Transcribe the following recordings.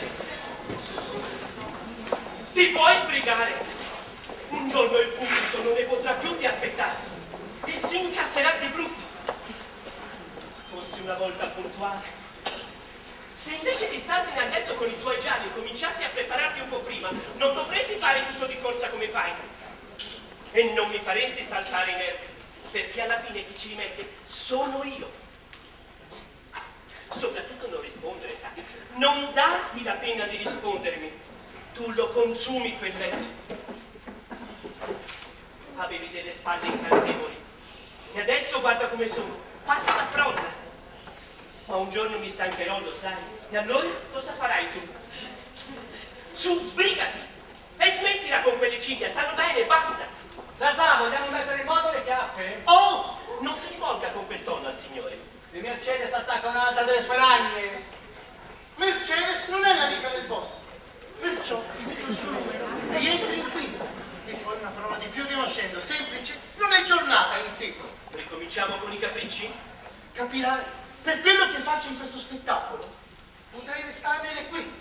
Ti puoi sbrigare? Un giorno il pubblico non ne potrà più di aspettare e si incazzerà di brutto. Fossi una volta puntuale. Se invece di startene a letto con i tuoi gialli cominciassi a prepararti un po' prima, non dovresti fare tutto di corsa come fai. E non mi faresti saltare i nervi, perché alla fine chi ci rimette sono io. Soprattutto non rispondere, sai? Non darti la pena di rispondermi. Tu lo consumi quel letto. Avevi delle spalle incantevoli. E adesso guarda come sono. Pasta frolla. Ma un giorno mi stancherò, lo sai. E allora cosa farai tu? Su, sbrigati! E smettila con quelle cinghie, stanno bene, basta! Zazà, vogliamo mettere in moto le chiappe? Oh! Non si rivolga con quel tono al signore. Le Mercedes attaccano un'altra delle sue ragne. Mercedes non è l'amica del boss. Perciò ti dico il suo numero e entri in qui. E poi una parola di più di uno scendo semplice, non è giornata, inteso. Ricominciamo con i capricci? Capirai, per quello che faccio in questo spettacolo, potrei restarmene qui,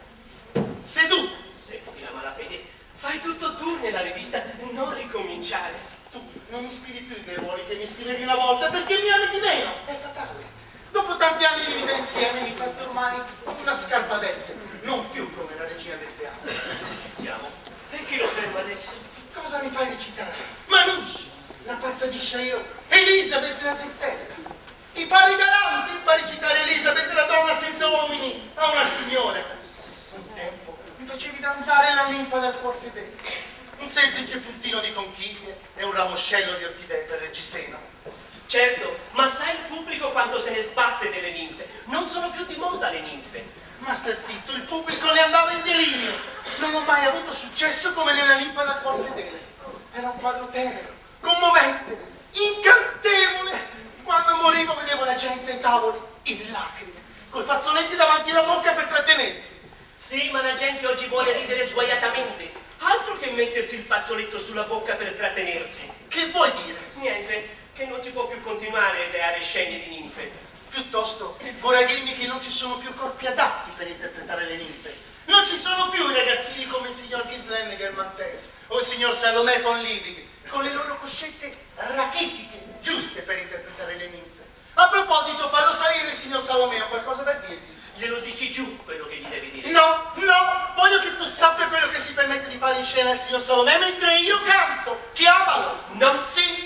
seduto. Senti la malafede, fai tutto tu nella rivista, non ricominciare. Tu non mi scrivi più i ruoli che mi scrivevi una volta perché mi ami di meno, è fatale. Dopo tanti anni di vita insieme mi fate ormai una scarpa vecchia, non più come la regina del teatro. Siamo. E chi lo ferma adesso? Cosa mi fai recitare? Manouche, la pazza di Chaillot, Elisabeth la zittella. Ti pare galante far recitare Elisabeth la donna senza uomini a una signora. Un tempo mi facevi danzare la ninfa del cuor fedele. Un semplice puntino di conchiglie e un ramoscello di orchidee per Reggiseno. Certo, ma sai il pubblico quanto se ne sbatte delle ninfe? Non sono più di moda le ninfe. Ma sta zitto, il pubblico le andava in delirio. Non ho mai avuto successo come nella ninfa del cuor fedele. Era un quadro tenero, commovente, incantevole. Quando morivo vedevo la gente ai tavoli in lacrime, coi fazzoletti davanti alla bocca per trattenersi. Sì, ma la gente oggi vuole ridere sguaiatamente. Altro che mettersi il fazzoletto sulla bocca per trattenersi. Che vuoi dire? Niente, che non si può più continuare a ideare scene di ninfe. Piuttosto vorrei dirmi che non ci sono più corpi adatti per interpretare le ninfe. Non ci sono più i ragazzini come il signor Ghislaine Germantes o il signor Salomé von Liebig, con le loro coscette rachitiche, giuste per interpretare le ninfe. A proposito, fallo salire il signor Salomé, ho qualcosa da dirgli. Glielo dici giù quello che gli devi dire. No, no, voglio che tu sappia quello che si permette di fare in scena il signor Salomé mentre io canto. Chiamalo! No. Sì.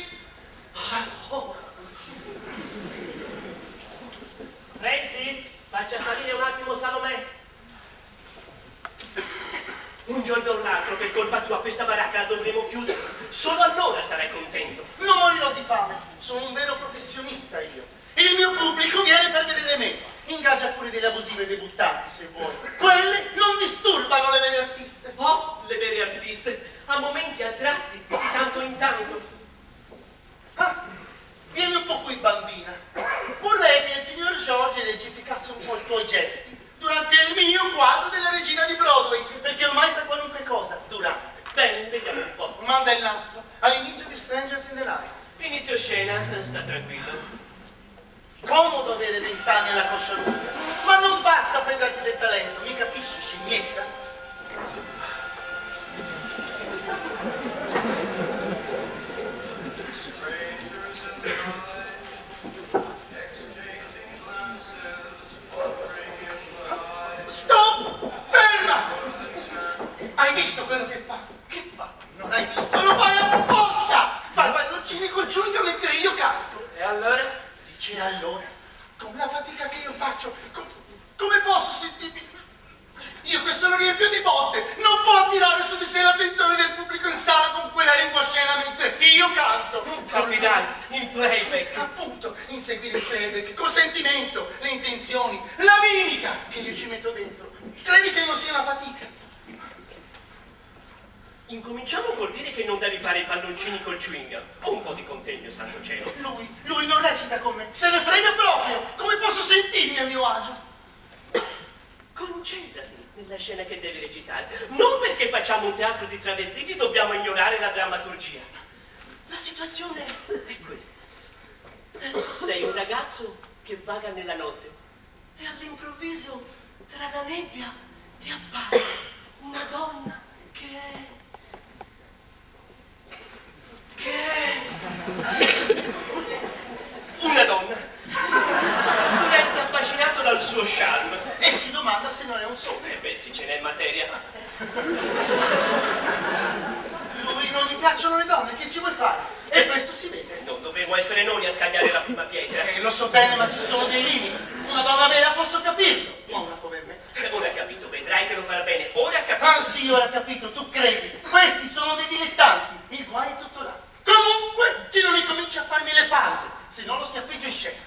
Oh. Francis, faccia salire un attimo Salomè. Un giorno o l'altro, per colpa tua, questa baracca la dovremo chiudere. Solo allora sarai contento. Non morirò di fame, sono un vero professionista io. E il mio pubblico viene per vedere me. Ingaggia pure delle abusive debuttanti, se vuoi. Quelle non disturbano le vere artiste. Oh, le vere artiste, a momenti a tratti, di tanto in tanto. Ah, vieni un po' qui, bambina. Vorrei che il signor George leggificasse un po' i tuoi gesti durante il mio quadro della regina di Broadway, perché ormai fa qualunque cosa durante. Bene, vediamo un po'. Manda il nastro all'inizio di Strangers in the Night. Inizio scena, sta tranquillo. Comodo avere 20 anni alla coscia lunga, ma non basta prenderti del talento, mi capisci, scimmietta? Stop! Ferma! Hai visto quello che fa? Che fa? Non hai visto? Lo fai apposta! Fai palloncini col chewing gum mentre io canto. E allora? Dice allora, con la fatica che io faccio, come posso sentirmi? Io questo lo riempio di botte, non può attirare su di sé l'attenzione del pubblico in sala con quella lingua scena mentre io canto. Capitano, in playback. Appunto, inseguire il playback, col sentimento, le intenzioni, la mimica che io ci metto dentro. Credi che non sia una fatica? Incominciamo col dire che non devi fare i palloncini col chewing gum. Ho un po' di contegno, santo cielo. Lui non recita con me, se ne frega proprio. Come posso sentirmi a mio agio? Concentrati nella scena che devi recitare. Non perché facciamo un teatro di travestiti dobbiamo ignorare la drammaturgia. La situazione è questa. Sei un ragazzo che vaga nella notte e all'improvviso, tra la nebbia, ti appare una donna che è una donna. Tu resti affascinato dal suo charme. E si domanda se non è un sogno. Beh, sì, ce n'è in materia. Lui non gli piacciono le donne, che ci vuoi fare? E questo si vede. Non dovevo essere noi a scagliare la prima pietra. Lo so bene, ma ci sono dei limiti. Una donna vera posso capirlo, ma una come me. Ora ha capito, vedrai che lo farà bene. Ora ha capito. Ah sì, ora ho capito, tu credi. Questi sono dei dilettanti. Il guai è tutto là. Comunque, chi non incomincia a farmi le palle, se no lo schiaffeggio in scena.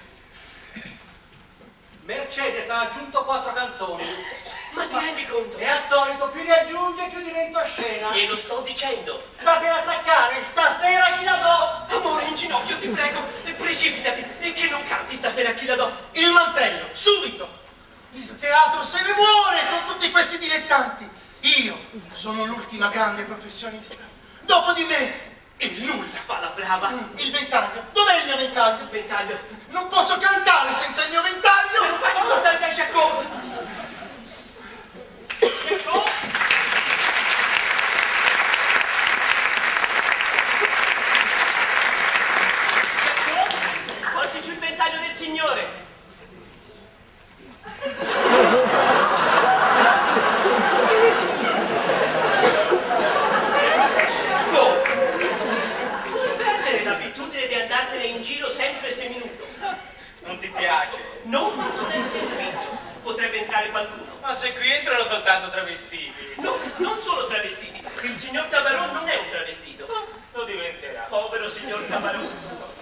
Mercedes ha aggiunto 4 canzoni. Ma ti rendi conto? E al solito più ne aggiunge più divento a scena. Glielo sto dicendo. Sta per attaccare, stasera chi la do? Amore, in ginocchio, ti prego, e precipitati, e che non canti stasera a chi la do. Il mantello, subito. Il teatro se ne muore con tutti questi dilettanti. Io sono l'ultima grande professionista. Dopo di me, il nulla. Fa la brava. Il ventaglio. Dov'è il mio ventaglio? Il ventaglio. Non posso cantare senza il mio ventaglio. Me lo faccio portare da Jacob. Jacob? Jacob? Porti giù il ventaglio del Signore. Jacob, puoi perdere l'abitudine di andartene in giro sempre seminudo. Non ti piace? Non quando sei in servizio. Potrebbe entrare qualcuno. Ma se qui entrano soltanto travestiti. No, non solo travestiti. Il signor Cabaron non è un travestito. Lo diventerà. Povero signor Cabaron.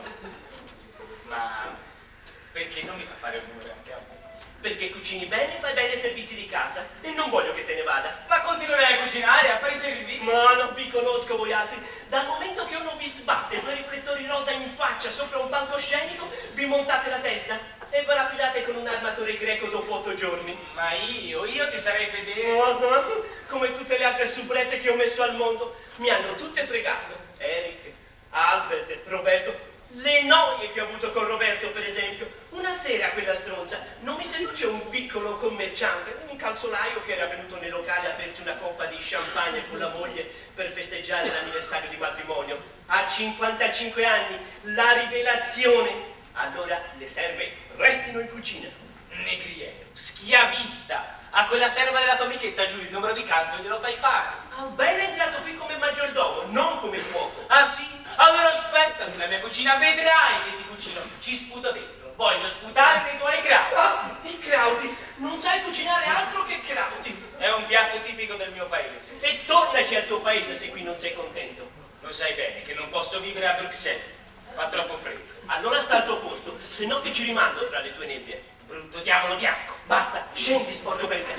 Ma perché non mi fa fare rumore anche a me? Perché cucini bene e fai bene i servizi di casa. E non voglio che te ne vada. Ma continuerai a cucinare, a fare i servizi? Ma non vi conosco voi altri. Dal momento che uno vi sbatte due riflettori rosa in faccia sopra un palcoscenico, vi montate la testa e ve la filate con un armatore greco dopo 8 giorni. Ma io ti sarei fedele. No, come tutte le altre soubrette che ho messo al mondo, mi hanno tutte fregato. Eric, Albert, Roberto. Le noie che ho avuto con Roberto, per esempio. Una sera quella stronza non mi seduce un piccolo commerciante, un calzolaio che era venuto nel locale a bersi una coppa di champagne con la moglie per festeggiare l'anniversario di matrimonio. A 55 anni, la rivelazione. Allora le serve restino in cucina. Negriero, schiavista. A quella serva della tua amichetta giù il numero di canto glielo fai fare. Ben è entrato qui come maggiordomo, non come cuoco. Ah sì? Allora aspettati la mia cucina, vedrai che ti cucino. Ci sputo dentro. Voglio sputare nei tuoi crauti. Ah, i crauti. Non sai cucinare altro che crauti. È un piatto tipico del mio paese. E tornaci al tuo paese se qui non sei contento. Lo sai bene che non posso vivere a Bruxelles. Fa troppo freddo. Allora sta al tuo posto, se no ti ci rimando tra le tue nebbie. Brutto diavolo bianco. Basta, scendi, sporco belga.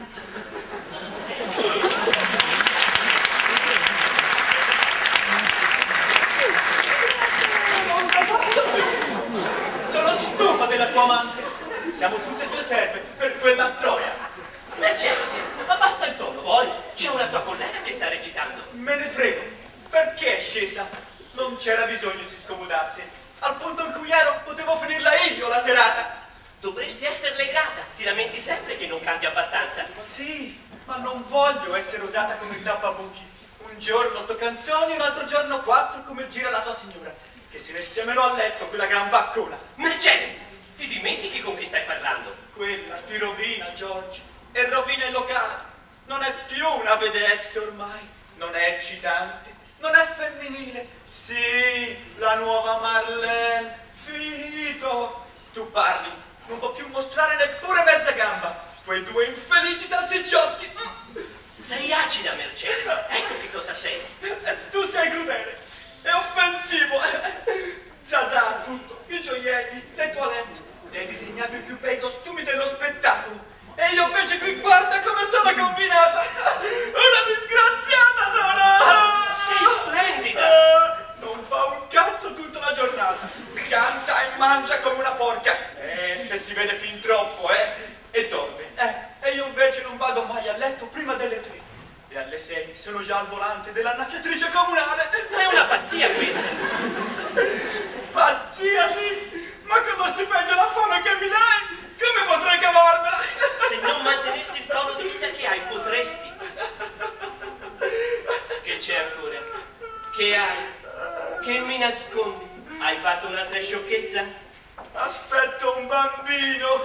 Sono stufa della tua amante. Siamo tutte sue serve per quella troia. Mercedes, abbassa il tono, poi c'è una tua collega che sta recitando. Me ne frego. Perché è scesa? Non c'era bisogno si scomodasse. Al punto in cui ero, potevo finirla io la serata. Dovresti esserle grata, ti lamenti sempre che non canti abbastanza. Sì, ma non voglio essere usata come tappabuchi. Un giorno 8 canzoni, un altro giorno 4 come gira la sua signora. Che se ne stiamerò a letto quella gran vaccona. Mercedes, ti dimentichi con chi stai parlando? Quella ti rovina, George. E rovina il locale. Non è più una vedette ormai. Non è eccitante. Non è femminile. Sì, la nuova Marlene. Finito. Tu parli. Non può più mostrare neppure mezza gamba. Quei due infelici salsicciotti. Sei acida, Mercedes. Ecco che cosa sei. Tu sei crudele. È offensivo. Zazà, tutto. I gioielli, le toilette. Ne hai disegnato i più bei costumi dello spettacolo. E io invece qui guarda come sono combinata. Una disgraziata sono. Sei splendida. Non fa un cazzo tutta la giornata. Canta e mangia come una porca. E si vede fin troppo, e dorme. E io invece non vado mai a letto prima delle 3. E alle 6 sono già al volante dell'annaffiatrice comunale. Ma è una pazzia questa. Pazzia, sì. Ma con lo stipendio la fame che mi dai, come potrei cavarmela? Se non mantenessi il tono di vita che hai, potresti nascondi? Hai fatto un'altra sciocchezza? Aspetto un bambino.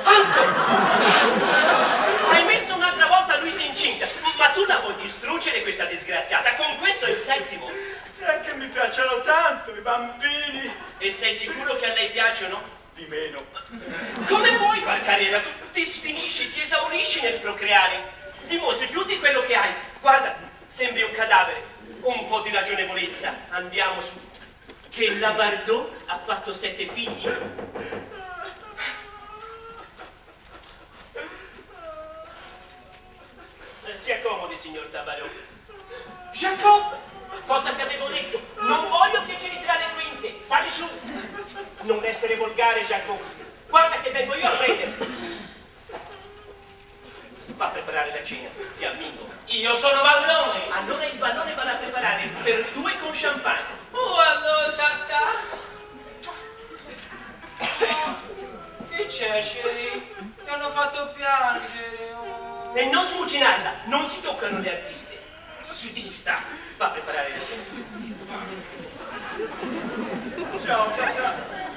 Hai messo un'altra volta Luisa incinta, ma tu la vuoi distruggere questa disgraziata? Con questo è il 7º. È che mi piacciono tanto i bambini. E sei sicuro che a lei piacciono? Di meno. Come puoi far carriera? Tu ti sfinisci, ti esaurisci nel procreare. Dimostri più di quello che hai. Guarda, sembri un cadavere. Un po' di ragionevolezza. Andiamo su. Che la Bardot ha fatto 7 figli? Si accomodi, signor Tabarot. Jacob, cosa ti avevo detto? Non voglio che ci ritira le quinte. Sali su. Non essere volgare, Jacob. Guarda che vengo io a prenderti. Va a preparare la cena, ti ammiro. Io sono Vallone. Allora il Vallone va a preparare per 2 con champagne. Oh, allora, tata. Che c'è, Sherry? Ti hanno fatto piangere. Oh. E non smucinarla, non si toccano le artiste. Sudista, va a preparare la cena. Ciao, tata.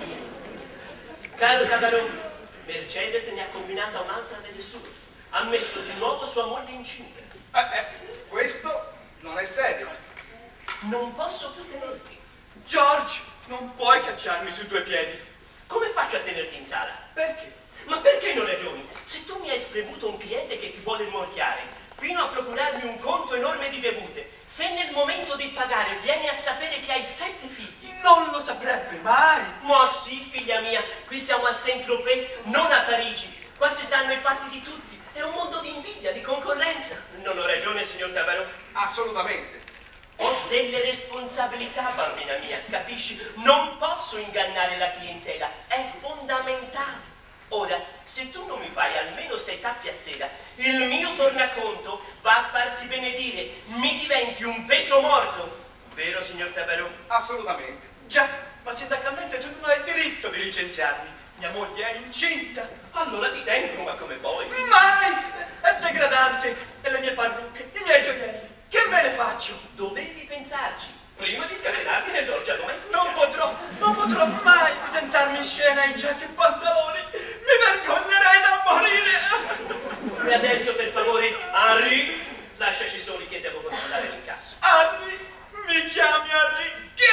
Caro Tabarot, Mercedes ne ha combinata un'altra delle sue. Ha messo di nuovo sua moglie incinta. Questo non è serio. Non posso più tenerti. George, non puoi cacciarmi sui tuoi piedi. Come faccio a tenerti in sala? Perché? Ma perché non ragioni? Se tu mi hai spremuto un cliente che ti vuole rimorchiare, fino a procurarmi un conto enorme di bevute, se nel momento di pagare vieni a sapere che hai 7 figli... Non lo saprebbe mai. Ma sì, figlia mia, qui siamo a Saint-Tropez, non a Parigi. Qua si sanno i fatti di tutti. È un mondo di invidia, di concorrenza. Non ho ragione, signor Tabarot? Assolutamente. Ho delle responsabilità, bambina mia, capisci? Non posso ingannare la clientela, è fondamentale. Ora, se tu non mi fai almeno 6 tappi a sera, il mio tornaconto va a farsi benedire, mi diventi un peso morto. Vero, signor Tabarot? Assolutamente. Già, ma sindacalmente tu non hai il diritto di licenziarmi. Mia moglie è incinta. Allora ti tengo, ma come vuoi. Mai! È degradante. E le mie parrucche, i miei gioielli. Che me ne faccio? Dovevi pensarci, prima di scatenarti nell'orgia domestica. Non potrò mai presentarmi in scena in giacca e pantaloni. Mi vergognerei da morire. E adesso, per favore, Henri, lasciaci soli che devo controllare l'incasso. Henry, mi chiami Henry? Che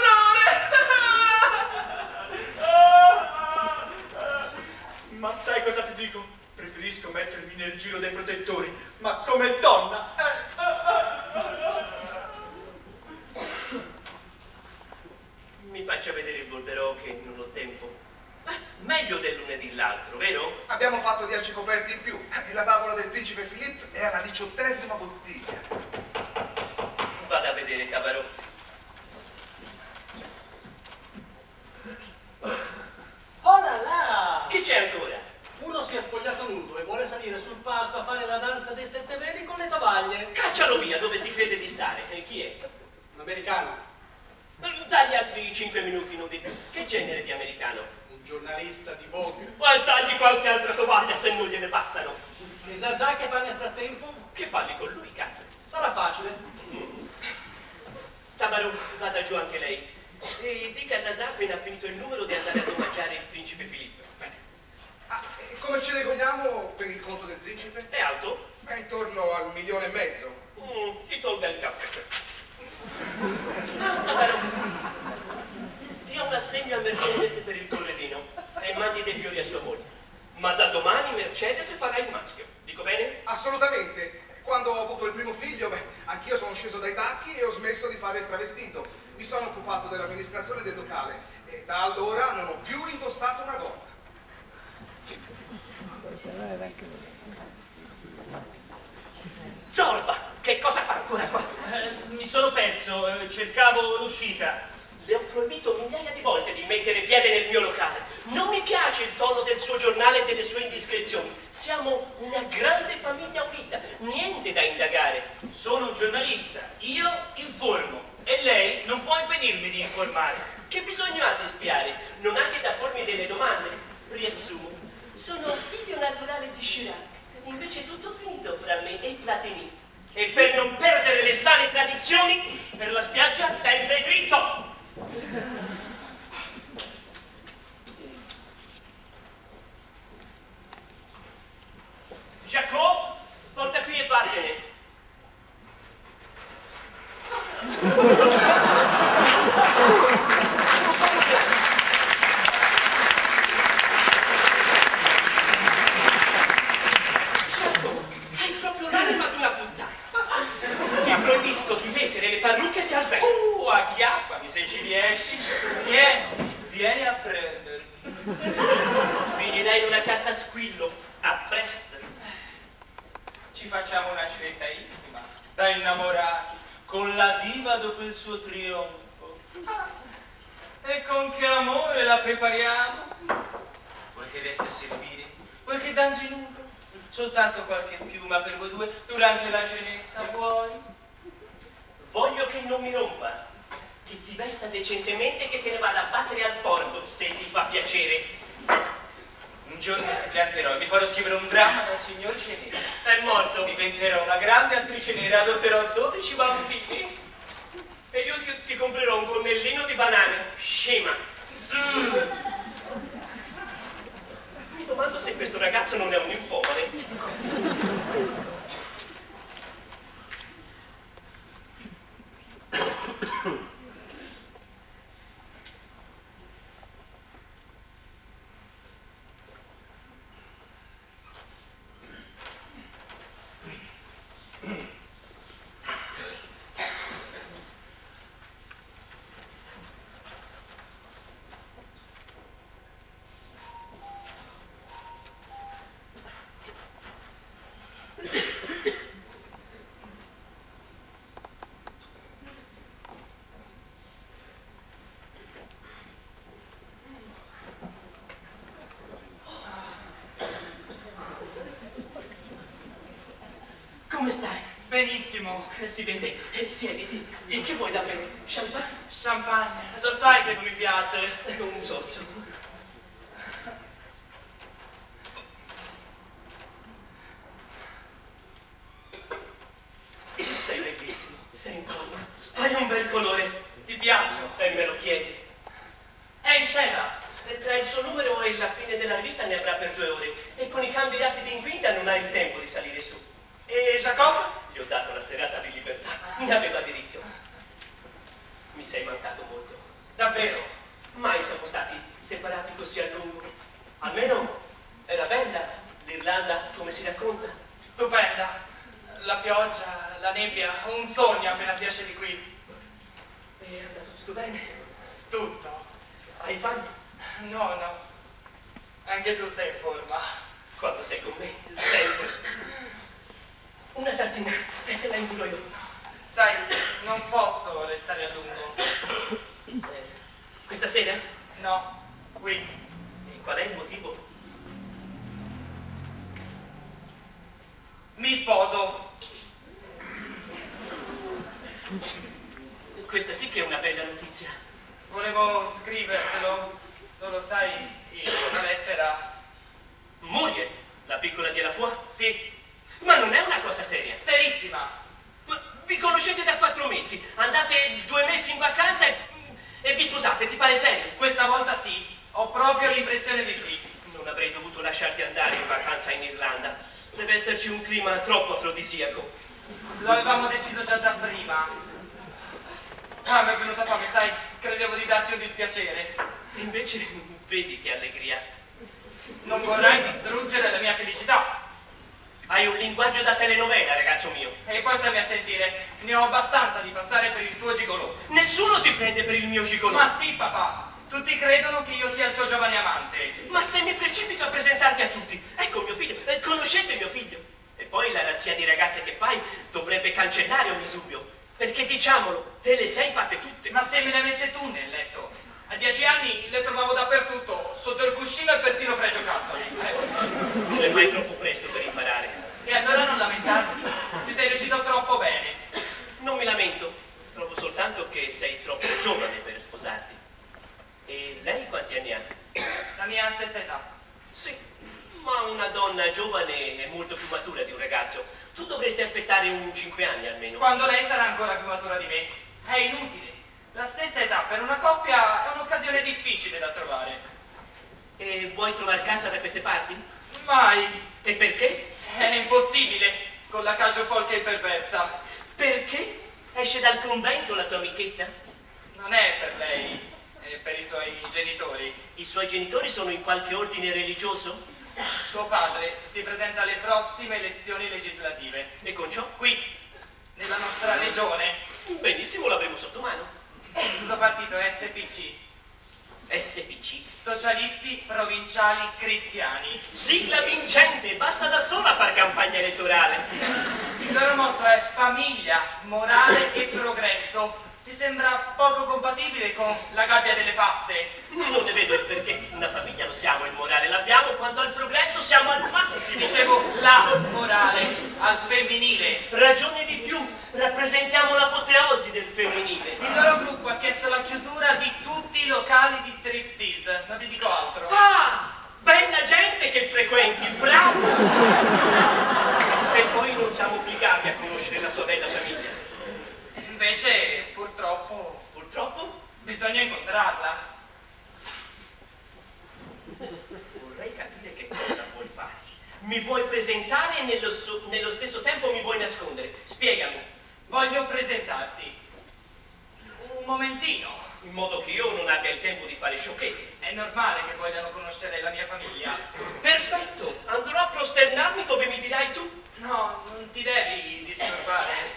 orrore! Ma sai cosa ti dico? Preferisco mettermi nel giro dei protettori, ma come donna... Mi faccia vedere il borderò che non ho tempo. Meglio del lunedì l'altro, vero? Abbiamo fatto 10 coperti in più e la tavola del principe Filippo è alla 18ª bottiglia. Vada a vedere, Tabarot. Oh là là! Chi c'è ancora? Uno si è spogliato nudo e vuole salire sul palco a fare la danza dei 7 veli con le tovaglie. Caccialo via, dove si crede di stare. E chi è? Un americano, Dagli altri 5 minuti, non di più. Che genere di americano? un giornalista di Vogue. Ma dagli qualche altra tovaglia se non gliene bastano. E Zazà che fa nel frattempo? Che parli con lui, cazzo. Sarà facile. Tabarot, vada giù anche lei. E dica a Zazà appena finito il numero di andare ad omaggiare il principe Filippo. E come ce ne vogliamo per il conto del principe? È alto? È intorno al 1,5 milioni. Ti tolga il caffè. Tabarot, dia un assegno a Mercedes per il corredino e mandi dei fiori a sua moglie. Ma da domani Mercedes farà il maschio. Dico bene? Assolutamente. Quando ho avuto il primo figlio, anch'io sono sceso dai tacchi e ho smesso di fare il travestito. Mi sono occupato dell'amministrazione del locale e da allora non ho più indossato una gonna. Zorba, che cosa fa ancora qua? Mi sono perso, cercavo l'uscita. Le ho proibito migliaia di volte di mettere piede nel mio locale. Non mi piace il tono del suo giornale e delle sue indiscrezioni. Siamo una grande famiglia unita, niente da indagare. Sono un giornalista, io informo e lei non può impedirmi di informare. Che bisogno ha di spiare? Non ha che da pormi delle domande? Riassumo. Sono figlio naturale di Chirac. Invece è tutto finito fra me e Platini. E per non perdere le sane tradizioni, per la spiaggia sempre dritto. Jacob, porta qui e vattene. Jacob, hai proprio l'anima di una puttana. Ti proibisco di mettere le parrucche di Alberto. Acchiappami se ci riesci. Vieni a prendermi. Finirai in una casa a squillo, a Preston. Ci facciamo una cenetta intima, da innamorati, con la diva dopo il suo trionfo. E con che amore la prepariamo? Vuoi che resti a servire? Vuoi che danzi lungo? Soltanto qualche piuma per voi due durante la cenetta, vuoi? Voglio che non mi rompa, che ti vesta decentemente e che te ne vada a battere al porto, se ti fa piacere. Un giorno ti pianterò e mi farò scrivere un dramma dal signor Cenera. È morto. Diventerò una grande attrice nera, adotterò 12 bambini. E io ti comprerò un gonnellino di banane, scema. Mi domando se questo ragazzo non è un infomane. Come stai? Benissimo. Si vede. Siediti. E che vuoi da bere? Champagne? Champagne. Lo sai che non mi piace. Un sorso. Sei bellissimo. Sei in forma. Hai un bel colore. Ti piaccio? E me lo chiedi. È in scena. Tra il suo numero e la fine della rivista ne avrà per 2 ore. E con i cambi rapidi in quinta non ha il tempo di salire su. E Jacob? Gli ho dato la serata di libertà. Ne aveva diritto. Mi sei mancato molto. Davvero? Mai siamo stati separati così a lungo. Almeno era bella l'Irlanda, come si racconta. Stupenda. La pioggia, la nebbia, un sogno appena si esce di qui. È andato tutto bene? Tutto. Hai fame? No, no. Anche tu sei in forma. Quando sei con me, sempre. Una tartina e te la inculo io. Sai, non posso restare a lungo. Questa sera? No, qui. E qual è il motivo? Mi sposo. Questa sì che è una bella notizia. Volevo scrivertelo, solo sai, una lettera. Moglie, la piccola di Alafoy? Sì, Ma non è una cosa seria. serissima. Vi conoscete da 4 mesi, andate 2 mesi in vacanza e vi sposate, ti pare serio? Questa volta sì, ho proprio l'impressione di sì. Non avrei dovuto lasciarti andare in vacanza in Irlanda. Deve esserci un clima troppo afrodisiaco. Lo avevamo deciso già da prima. Ah, mi è venuta fame, sai, credevo di darti un dispiacere. E invece, vedi che allegria. Non vorrai distruggere la mia felicità. Hai un linguaggio da telenovela, ragazzo mio. E poi stammi a sentire, ne ho abbastanza di passare per il tuo gigolò. Nessuno ti prende per il mio gigolò. Ma sì, papà, tutti credono che io sia il tuo giovane amante. Ma se mi precipito a presentarti a tutti, ecco mio figlio, conoscete mio figlio. E poi la razzia di ragazze che fai dovrebbe cancellare ogni dubbio. Perché diciamolo, te le sei fatte tutte. Ma se me le avesse tu nel letto? A 10 anni le trovavo dappertutto, sotto il cuscino e persino fregio cattoli. Non è mai troppo presto per imparare. E allora non lamentarti, ci sei riuscito troppo bene. Non mi lamento, trovo soltanto che sei troppo giovane per sposarti. E lei quanti anni ha? La mia stessa età. Sì, ma una donna giovane è molto più matura di un ragazzo. Tu dovresti aspettare un 5 anni almeno. Quando lei sarà ancora più matura di me. È inutile. La stessa età per una coppia è un'occasione difficile da trovare. E vuoi trovare casa da queste parti? Mai. E perché? È impossibile, con la Cacio Folche perversa. Perché? Esce dal convento la tua amichetta? Non è per lei, è per i suoi genitori. I suoi genitori sono in qualche ordine religioso? Suo padre si presenta alle prossime elezioni legislative. E con ciò? Qui, nella nostra regione. Benissimo, l'avremo sotto mano. Il suo partito è SPC. SPC? Socialisti Provinciali Cristiani. Sigla vincente, basta da sola far campagna elettorale. Il loro motto è famiglia, morale e progresso. Ti sembra poco compatibile con la gabbia delle pazze? Non ne vedo il perché. Una famiglia lo siamo, il morale l'abbiamo, quanto al progresso siamo al massimo. Dicevo la morale, al femminile. Ragione di più, rappresentiamo l'apoteosi del femminile. Il loro gruppo ha chiesto la chiusura di tutti i locali di striptease, non ti dico altro. Ah! Bella gente che frequenti, bravo! E poi non siamo obbligati a conoscere la tua bella famiglia. Invece, purtroppo, bisogna incontrarla. Vorrei capire che cosa vuoi fare. Mi vuoi presentare e nello stesso tempo mi vuoi nascondere. Spiegami. Voglio presentarti. Un momentino. In modo che io non abbia il tempo di fare sciocchezze. È normale che vogliano conoscere la mia famiglia. Perfetto, andrò a prosternarmi dove mi dirai tu. No, non ti devi disturbare.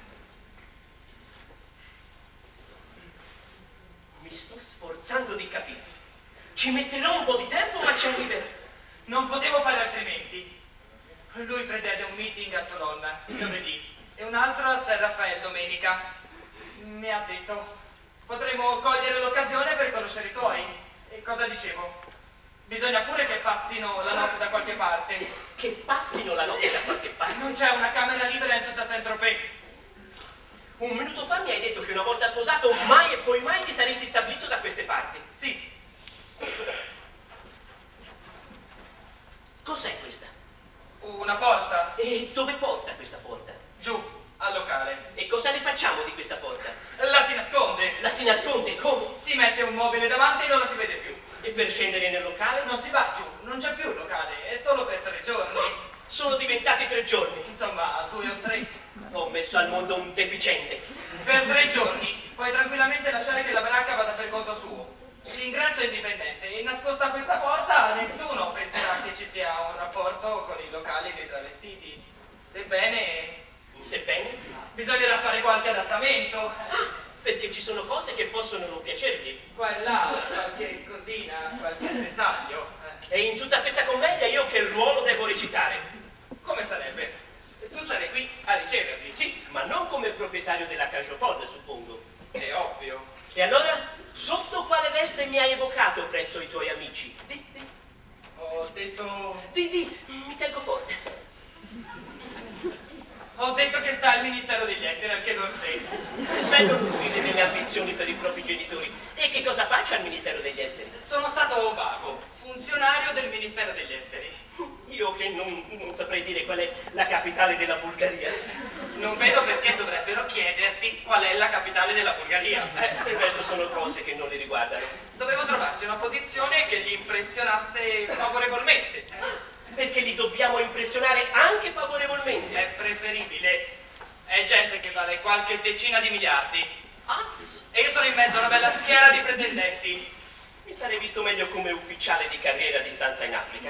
Mi sto sforzando di capire. Ci metterò un po' di tempo, ma ci arriverò. Non potevo fare altrimenti. Lui presede un meeting a Toulon giovedì e un altro a San Raffaele domenica. Mi ha detto, potremmo cogliere l'occasione per conoscere i tuoi. E cosa dicevo? Bisogna pure che passino la notte da qualche parte. Che passino la notte da qualche parte. Non c'è una camera libera in tutta Saint-Tropez. Un minuto fa mi hai detto che una volta sposato mai e poi mai ti saresti stabilito da queste parti. Sì. Cos'è questa? Una porta. E dove porta questa porta? Giù, al locale. E cosa ne facciamo di questa porta? La si nasconde. La si nasconde? Come? Si mette un mobile davanti e non la si vede più. E per scendere nel locale? Non si va giù, non c'è più il locale, è solo per 3 giorni. Sono diventati 3 giorni. Insomma, 2 o 3. Ho messo al mondo un deficiente. Per 3 giorni puoi tranquillamente lasciare che la baracca vada per conto suo. L'ingresso è indipendente e nascosta a questa porta nessuno penserà che ci sia un rapporto con i locali dei travestiti. Sebbene bisognerà fare qualche adattamento. Perché ci sono cose che possono non piacergli. Qua e là, qualche cosina, qualche dettaglio. E in tutta questa commedia io che ruolo devo recitare? Come sarebbe? Tu sarai qui a riceverli. Sì, ma non come proprietario della Cagiofol, suppongo. È ovvio. E allora, sotto quale veste mi hai evocato presso i tuoi amici? Di, Ho detto... mi tengo forte. Ho detto che sta al Ministero degli Esteri, al Quai d'Orsay. Bello nutrire delle ambizioni per i propri genitori. E che cosa faccio al Ministero degli Esteri? Sono stato vago, funzionario del Ministero degli Esteri. Io che non saprei dire qual è la capitale della Bulgaria. Non vedo perché dovrebbero chiederti qual è la capitale della Bulgaria. Del resto sono cose che non li riguardano. Dovevo trovarti una posizione che gli impressionasse favorevolmente. Perché li dobbiamo impressionare anche favorevolmente. È preferibile. È gente che vale qualche decina di miliardi. E io sono in mezzo a una bella schiera di pretendenti. Mi sarei visto meglio come ufficiale di carriera di stanza in Africa.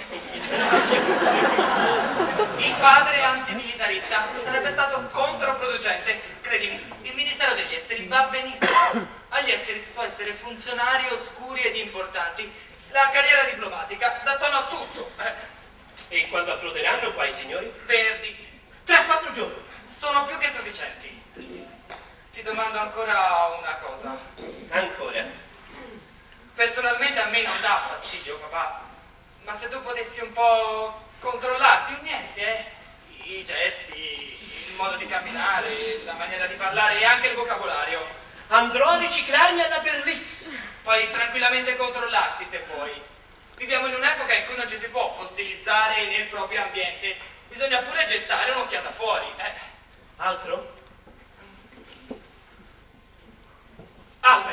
Il padre antimilitarista sarebbe stato controproducente. Credimi, il Ministero degli Esteri va benissimo. Agli esteri si può essere funzionari oscuri ed importanti. La carriera diplomatica dà tono a tutto. E quando approderanno qua i signori? Verdi. Tra 4 giorni. Sono più che sufficienti. Ti domando ancora una cosa. Ancora? Personalmente a me non dà fastidio, papà. Ma se tu potessi un po' controllarti, un niente, I gesti, il modo di camminare, la maniera di parlare e anche il vocabolario. Andrò a riciclarmi alla Berlitz. Puoi tranquillamente controllarti se vuoi. Viviamo in un'epoca in cui non ci si può fossilizzare nel proprio ambiente. Bisogna pure gettare un'occhiata fuori. Altro? Altro.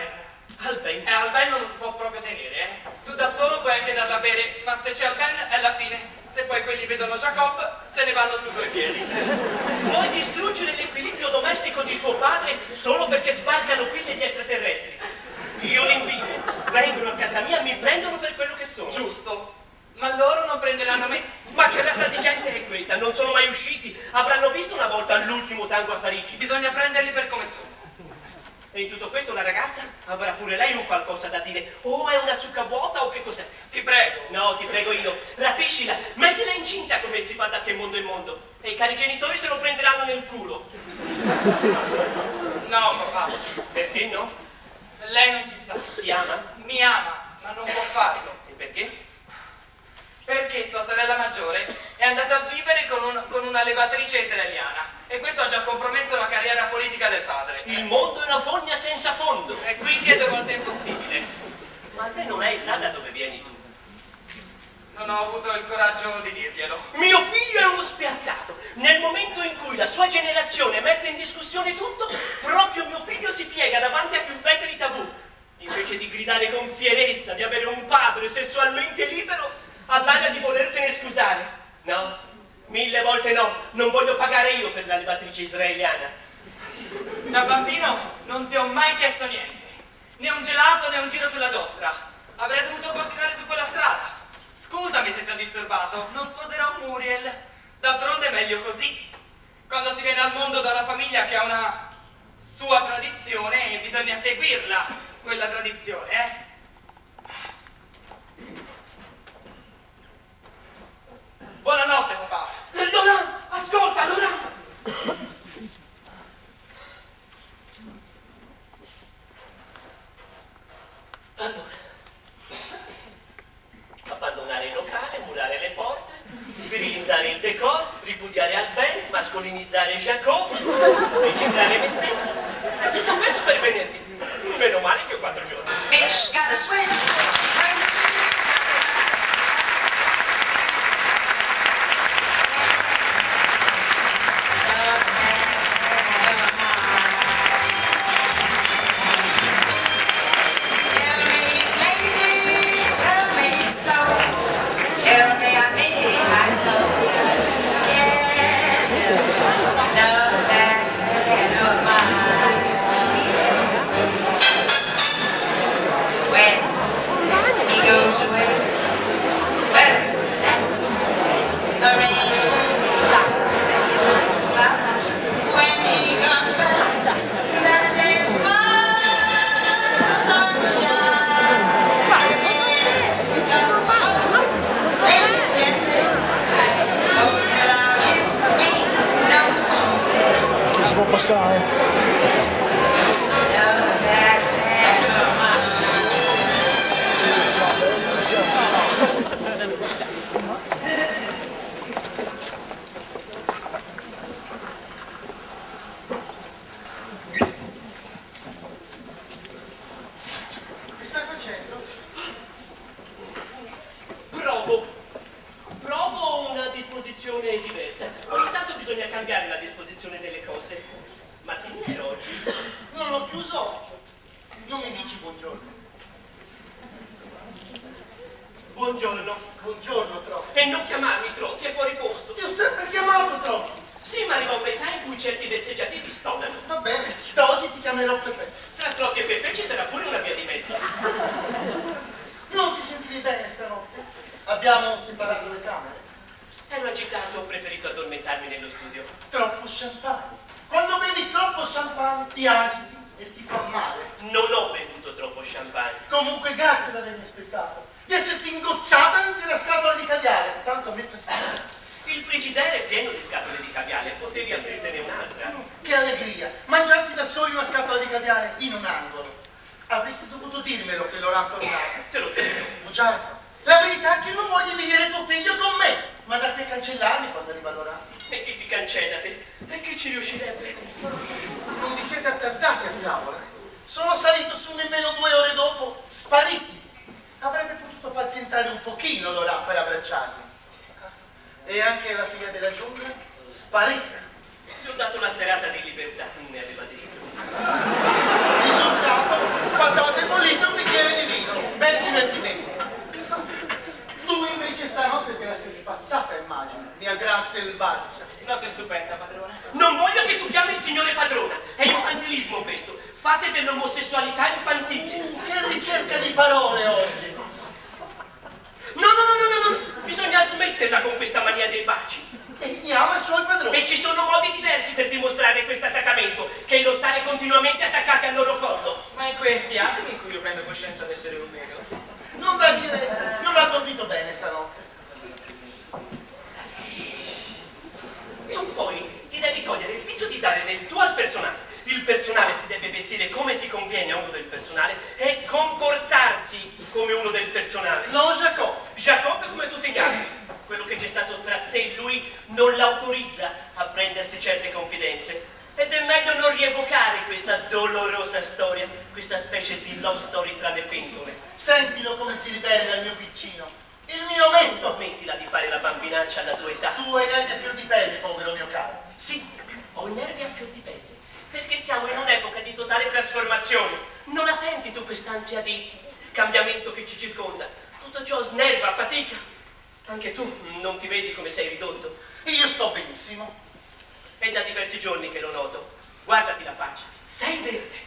se c'è Ben è la fine. Se poi quelli vedono Jacob, se ne vanno su due piedi. Vuoi distruggere l'equilibrio domestico di tuo padre solo perché sbarcano qui degli extraterrestri? Io li invidio, vengono a casa mia e mi prendono per quello che sono. Giusto. Ma loro non prenderanno me. Ma che razza di gente è questa? Non sono mai usciti. Avranno visto una volta l'ultimo tango a Parigi. Bisogna prenderli per come sono. E in tutto questo la ragazza avrà pure lei un qualcosa da dire. O è una zucca vuota o che cos'è? Ti prego. No, ti prego io. Rapiscila, mettila incinta come si fa da che mondo in mondo. E i cari genitori se lo prenderanno nel culo. No, papà. Perché no? Lei non ci sta. Ti ama? Mi ama, ma non può farlo. E perché? Perché sua sorella maggiore è andata a vivere con una levatrice israeliana e questo ha già compromesso la carriera politica del padre. Il mondo è una fogna senza fondo. E quindi è 2 volte impossibile. Ma almeno lei sa da dove vieni tu. Non ho avuto il coraggio di dirglielo. Mio figlio è uno spiazzato. Nel momento in cui la sua generazione mette in discussione tutto, proprio mio figlio si piega davanti a più veteri tabù. Invece di gridare con fierezza di avere un padre sessualmente libero, ha l'aria di volersene scusare. No, 1000 volte no. Non voglio pagare io per la levatrice israeliana. Da bambino non ti ho mai chiesto niente. Né un gelato né un giro sulla giostra. Avrei dovuto continuare su quella strada. Scusami se ti ho disturbato. Non sposerò Muriel. D'altronde è meglio così. Quando si viene al mondo da una famiglia che ha una sua tradizione, bisogna seguirla, quella tradizione, eh? Buonanotte, papà. Laurent, ascolta, Laurent. Allora, abbandonare il locale, murare le porte, virilizzare il decor, ripudiare Albin, mascolinizzare Jacob, riciclare me stesso. E tutto questo per venerdì. Meno male che ho 4 giorni. Fish gotta swim. Provo una disposizione diversa. Ogni tanto bisogna cambiare la disposizione delle cose. Ma che era oggi? Non l'ho chiuso occhio. Non mi dici buongiorno. Buongiorno. Buongiorno, Tro. E non chiamarmi Tro, ti è fuori posto. Ti ho sempre chiamato Tro. Sì, ma arriva un'età in cui certi vezzeggiativi stonano. Va bene, da oggi ti chiamerò Pepe. Tra Trotti e Pepe ci sarà pure una via di mezzo. Non ti sentivi bene stanotte? Abbiamo separato le camere. Ero agitato, ho preferito addormentarmi nello studio. Troppo champagne. Quando bevi troppo champagne ti agiti e ti fa male. Non ho bevuto troppo champagne. Comunque grazie di avermi aspettato. Di esserti ingozzata l'intera scatola di caviale. Tanto a me fa schifo. Il frigidaire è pieno di scatole di caviale, potevi aprirtene un'altra. Che allegria! Mangiarsi da soli una scatola di caviale in un angolo. Avresti dovuto dirmelo che Laurent tornava. Te l'ho detto. Bugiardo, la verità è che non voglio venire tuo figlio con me, ma da te cancellarmi quando arriva Laurent. E chi ti cancella te? E chi ci riuscirebbe? Non vi siete attardati a tavola? Sono salito su nemmeno 2 ore dopo, spariti. Avrebbe potuto pazientare un pochino Laurent per abbracciarmi. E anche la figlia della giungla, sparita. Gli ho dato una serata di libertà, non ne aveva diritto. Risultato, patate bollite e un bicchiere di vino. Bel divertimento. Tu invece selvaggia. Notte stupenda, padrona. Non voglio che tu chiami il signore padrona. È infantilismo questo. Fate dell'omosessualità infantile. Che ricerca di parole oggi. No. Bisogna smetterla con questa mania dei baci. Egli ama i suoi padroni. E ci sono modi diversi per dimostrare questo attaccamento, che è lo stare continuamente attaccati al loro collo. Ma in questi attimi in cui io prendo coscienza di essere un negro. Non da dire, non ha dormito bene stanotte. Tu poi ti devi togliere il vizio di dare del tu al personale. Il personale si deve vestire come si conviene a uno del personale e comportarsi come uno del personale. No, Jacob. Jacob è come tutti gli altri. Quello che c'è stato tra te e lui non l'autorizza a prendersi certe confidenze. Ed è meglio non rievocare questa dolorosa storia, questa specie di love story tra le pentole. Sentilo come si ribella il mio piccino. Il mio mento. Smettila di fare la bambinaccia alla tua età. Tu hai nervi a fior di pelle, povero mio caro. Sì, ho i nervi a fior di pelle, perché siamo in un'epoca di totale trasformazione. Non la senti tu quest'ansia di cambiamento che ci circonda? Tutto ciò snerva, fatica. Anche tu non ti vedi come sei ridotto? Io sto benissimo. È da diversi giorni che lo noto. Guardati la faccia. Sei verde.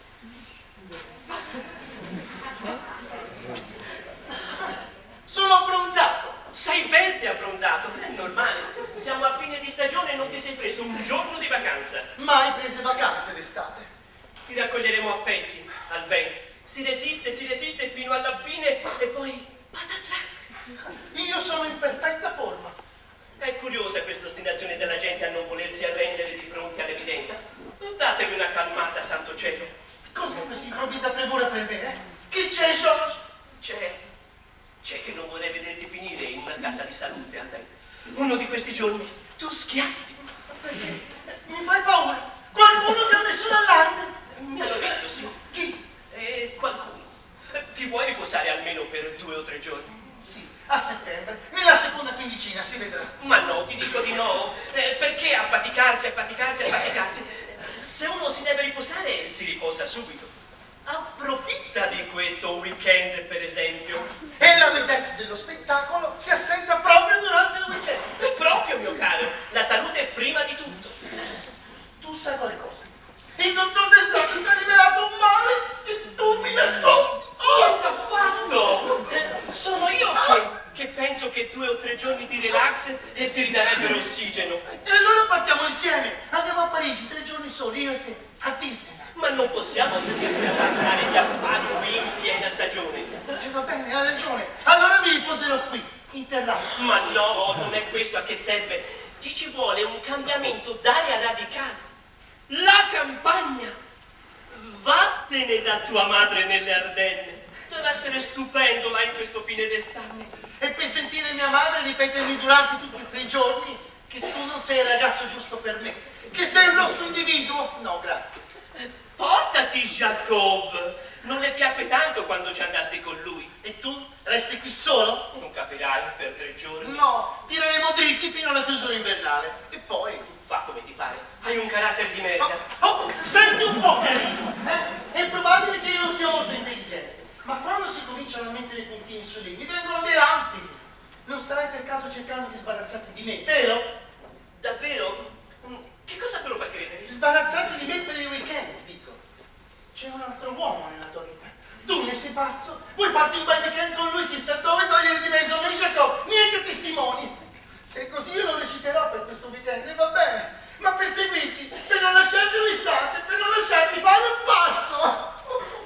Sono abbronzato. Sei verde abbronzato. È normale. Siamo a fine di stagione e non ti sei preso un giorno di vacanza. Mai prese vacanze d'estate. Ti raccoglieremo a pezzi, al bene. Si resiste fino alla fine e poi patatrac. Io sono in perfetta forma. È curiosa questa ostinazione della gente a non volersi arrendere di fronte all'evidenza. Datevi una calmata, santo cielo. Cos'è questa improvvisa premura per me, eh? Chi c'è, George? C'è che non vorrei vederti finire in una casa di salute, Albert. Uno di questi giorni tu schiatti. Perché? Mi fai paura. Qualcuno ti ha messo l'allarme. Mi hanno detto, sì. Chi? Qualcuno. Ti vuoi riposare almeno per 2 o 3 giorni? Sì, a settembre, nella seconda quindicina, si vedrà. Ma no, ti dico di no. Perché affaticarsi? Se uno si deve riposare, si riposa subito. Approfitta di questo weekend, per esempio. E la vedetta dello spettacolo si assenta proprio durante il weekend. Proprio, mio caro. La salute è prima di tutto. Tu sai qualcosa? Il dottor De Stato ti ha rivelato un male che tu mi nascondi. Che t'ha fatto? Sono io che penso che 2 o 3 giorni di relax e ti ridarebbero ossigeno. E allora partiamo insieme. Andiamo a Parigi 3 giorni soli, io e te, a Disney. Ma non possiamo sentirci a parlare di affari qui in piena stagione. Va bene, ha ragione. Allora mi riposerò qui, in terrazzo. Ma no, non è questo a che serve. Ti ci vuole un cambiamento d'aria radicale. La campagna. Vattene da tua madre nelle Ardenne. Deve essere stupendo là in questo fine d'estate. E per sentire mia madre ripetermi durante tutti e 3 giorni che tu non sei il ragazzo giusto per me, che sei un losco individuo? No, grazie. Portati, Jacob. Non le piacque tanto quando ci andasti con lui. E tu? Resti qui solo? Non capirai per 3 giorni. No, tireremo dritti fino alla chiusura invernale. E poi... Fa come ti pare. Hai un carattere di merda. Senti un po', carino, eh? È probabile che io non sia molto intelligente, ma quando si cominciano a mettere i puntini su lì, mi vengono dei lampi. Non starai per caso cercando di sbarazzarti di me, vero? Davvero? Che cosa te lo fa credere? Sbarazzarti di me per il weekend, dico. C'è un altro uomo nella tua vita. Tu ne sei pazzo? Vuoi farti un bel weekend con lui chissà dove, togliere di mezzo me, Jacob? Niente testimoni. Se è così io lo reciterò per questo weekend e va bene. Ma per seguirti, per non lasciarti un istante, per non lasciarti fare un passo.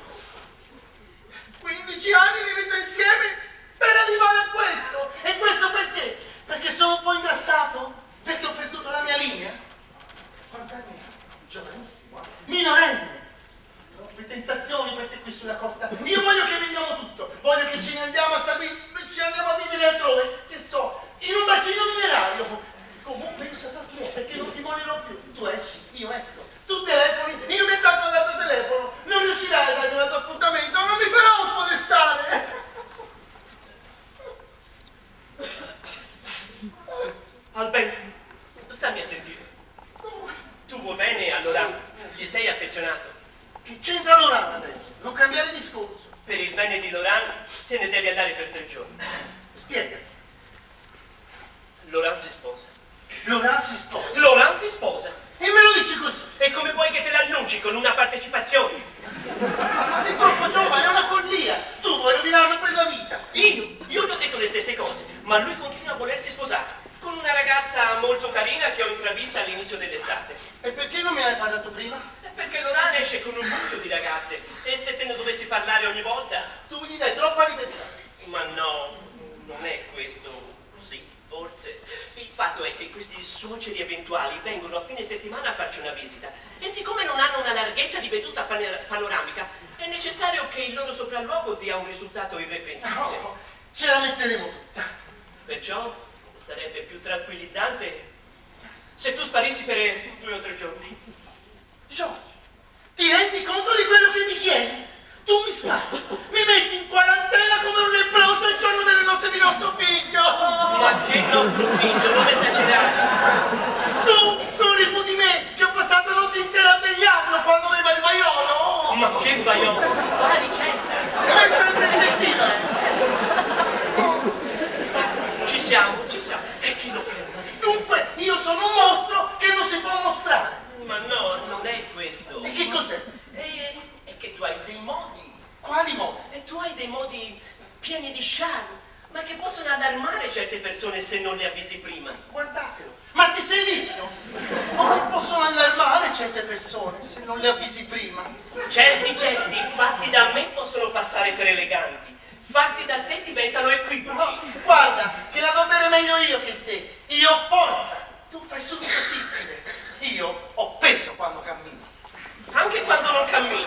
15 anni di vita insieme per arrivare a questo. E questo perché? Perché sono un po' ingrassato? Perché ho perduto la mia linea? Quanti anni hai? Giovanissimo, minorenne. Troppe tentazioni per te qui sulla costa. Io voglio che vendiamo tutto. Voglio che ce ne andiamo a vivere altrove. Che so, in un bacino minerario. Comunque io saprò chi è, perché non ti morirò più. Tu esci, io esco. Tu telefoni, io mi attacco al tuo telefono. Non riuscirai a darmi un altro appuntamento, non mi farò spodestare. Albert, stammi a sentire. Tu vuoi bene, allora gli sei affezionato. Che c'entra Laurent adesso? Non cambiare discorso. Per il bene di Laurent te ne devi andare per 3 giorni. Spiegati. Laurent si sposa. Laurent si sposa. Laurent si sposa. E me lo dici così? E come vuoi che te l'annunci con una partecipazione? Ma sei troppo giovane, è una follia. Tu vuoi rovinarlo per la vita. Io gli ho detto le stesse cose, ma lui continua a volersi sposare. Con una ragazza molto carina che ho intravista all'inizio dell'estate. E perché non me ne hai parlato prima? Perché Laurent esce con un mucchio di ragazze e se te ne dovessi parlare ogni volta... Tu gli dai troppa libertà. Ma no, non è questo. Sì, forse. Il fatto è che questi suoceri eventuali vengono a fine settimana a farci una visita e siccome non hanno una larghezza di veduta panoramica è necessario che il loro sopralluogo dia un risultato irreprensibile. No, ce la metteremo tutta. Perciò sarebbe più tranquillizzante se tu sparissi per 2 o 3 giorni. George, ti rendi conto di quello che mi chiedi? Tu mi scacci, mi metti in quarantena come un lebbroso il giorno delle nozze di nostro figlio! Ma che nostro figlio, non esagerare! Tu non ripudi me, che ho passato la notte intera a vegliarlo quando aveva il vaiolo! Ma che vaiolo! Va a ricetta! E me sempre direttiva! Ci siamo. E chi lo ferma? Dunque, io sono un mostro che non si può mostrare! Ma no, non è questo. E che cos'è? È che tu hai dei modi. Quali modi? E tu hai dei modi pieni di charme, ma che possono allarmare certe persone se non le avvisi prima. Guardatelo! Ma ti sei visto? Come possono allarmare certe persone se non le avvisi prima? Certi gesti fatti da me possono passare per eleganti, fatti da te diventano equivoci. No, guarda, che la va bene meglio io che te. Io ho forza, tu fai subito siffide. Io ho peso quando cammino. Anche quando non cammini.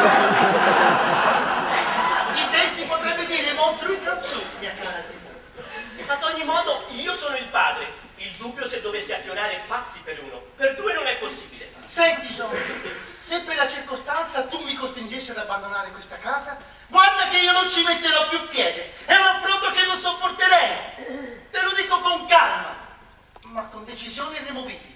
Di te si potrebbe dire mon plus comme tu, mia cara Zizi. Ad ogni modo, io sono il padre. Il dubbio se dovessi affiorare passi per 1. Per 2 non è possibile. Senti, Giorgio, se per la circostanza tu mi costringessi ad abbandonare questa casa, guarda che io non ci metterò più piede. È un affronto che non sopporterei. Te lo dico con calma, ma con decisione irremovibile.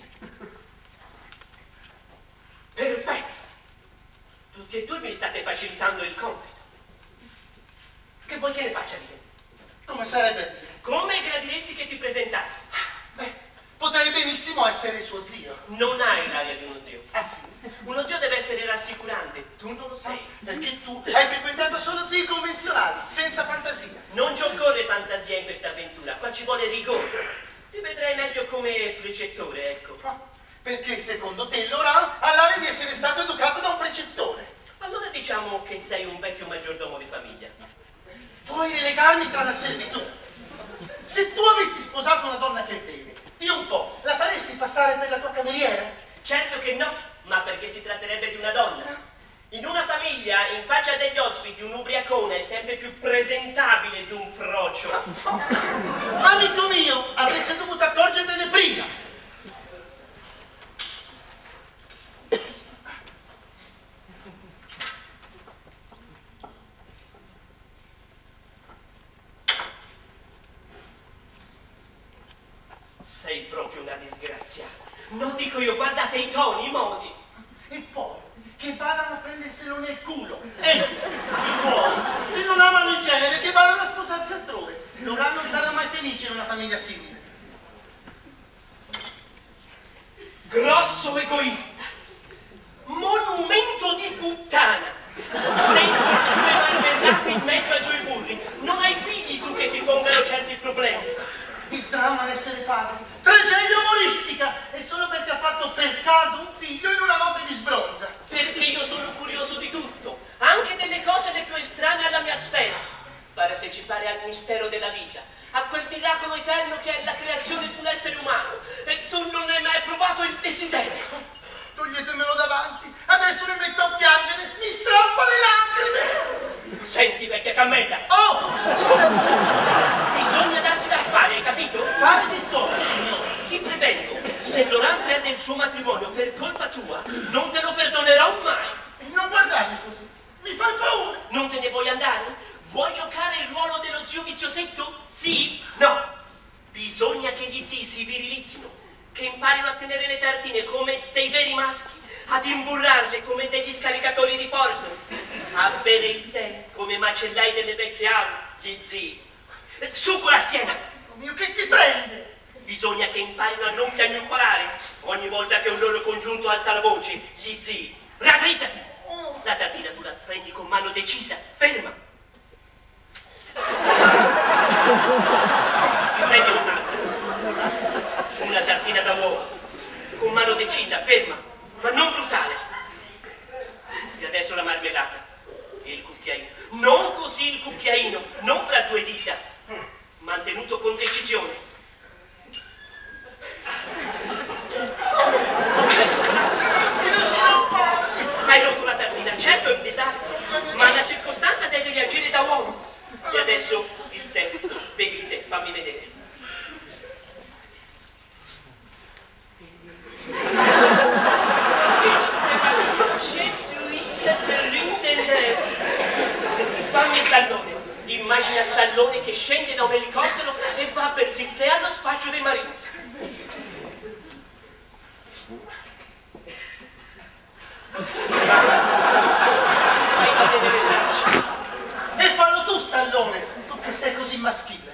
Perfetto. Tutti e due mi state facilitando il compito. Che vuoi che ne faccia di te? Come sarebbe a dire? Come gradiresti che ti presentassi? Beh, potrei benissimo essere suo zio. Non hai l'aria di uno zio. Ah sì? Uno zio deve essere rassicurante, tu non lo sei. Perché tu hai frequentato solo zii convenzionali, senza fantasia. Non ci occorre fantasia in questa avventura, qua ci vuole rigore. Ti vedrai meglio come precettore, ecco. Ah, perché secondo te Laurent ha l'aria di essere stato educato da un precettore? Allora diciamo che sei un vecchio maggiordomo di famiglia. Vuoi relegarmi tra la servitù? Se tu avessi sposato una donna che beve, io un po', la faresti passare per la tua cameriera? Certo che no, ma perché si tratterebbe di una donna. In una famiglia, in faccia degli ospiti, un ubriacone è sempre più presentabile di un frocio. Amico mio, avresti dovuto accorgertene prima. Sei proprio una disgraziata. No, dico io, guardate i toni, i modi. E poi, che vadano a prenderselo nel culo. Essi, i tuoi, se non amano il genere, che vadano a sposarsi altrove. Laurent non sarà mai felice in una famiglia simile. Grosso egoista. Monumento di puttana. Dentro le sue marmellate in mezzo ai suoi burri. Non hai figli tu che ti pongano certi problemi. Il dramma di essere padre. Tragedia umoristica. E solo perché ha fatto per caso un figlio in una notte di sbronza. Perché io sono curioso di tutto, anche delle cose le più estranee alla mia sfera. Partecipare al mistero della vita, a quel miracolo eterno che è la creazione di un essere umano. E tu non hai mai provato il desiderio. Toglietemelo davanti. Adesso mi metto a piangere. Mi strappa le lacrime. Senti, vecchia cammetta. Oh! Bisogna darsi da fare, hai capito? Fare che cosa, signore? Ti prevengo, se Laurent perde il suo matrimonio per colpa tua, non te lo perdonerò mai. E non guardarmi così. Mi fai paura. Non te ne vuoi andare? Vuoi giocare il ruolo dello zio viziosetto? Sì? No. Bisogna che gli zii si virilizzino, che imparino a tenere le tartine come dei veri maschi, ad imburrarle come degli scaricatori di porto, a bere il tè come macellai delle vecchie aule, gli zii. Su con la schiena! Dio mio, che ti prende? Bisogna che imparino a non piagnucolare ogni volta che un loro congiunto alza la voce. Gli zii, raddrizzati! La tardina tu la prendi con mano decisa, ferma. Prendi un'altra. Una tardina da uovo, con mano decisa, ferma, ma non brutale. E adesso la marmellata e il cucchiaino. Non così il cucchiaino, non fra due dita, mantenuto con decisione. Hai rotto la tardina, certo è un disastro, ma la circostanza deve reagire da uomo. E adesso il tè, bevi il tè, fammi vedere. Fammi Stallone, immagina Stallone che scende da un elicottero e va a bersi il tè allo spaccio dei Marines. Fai vedere le braccia. E fallo tu, Stallone, tu che sei così maschile.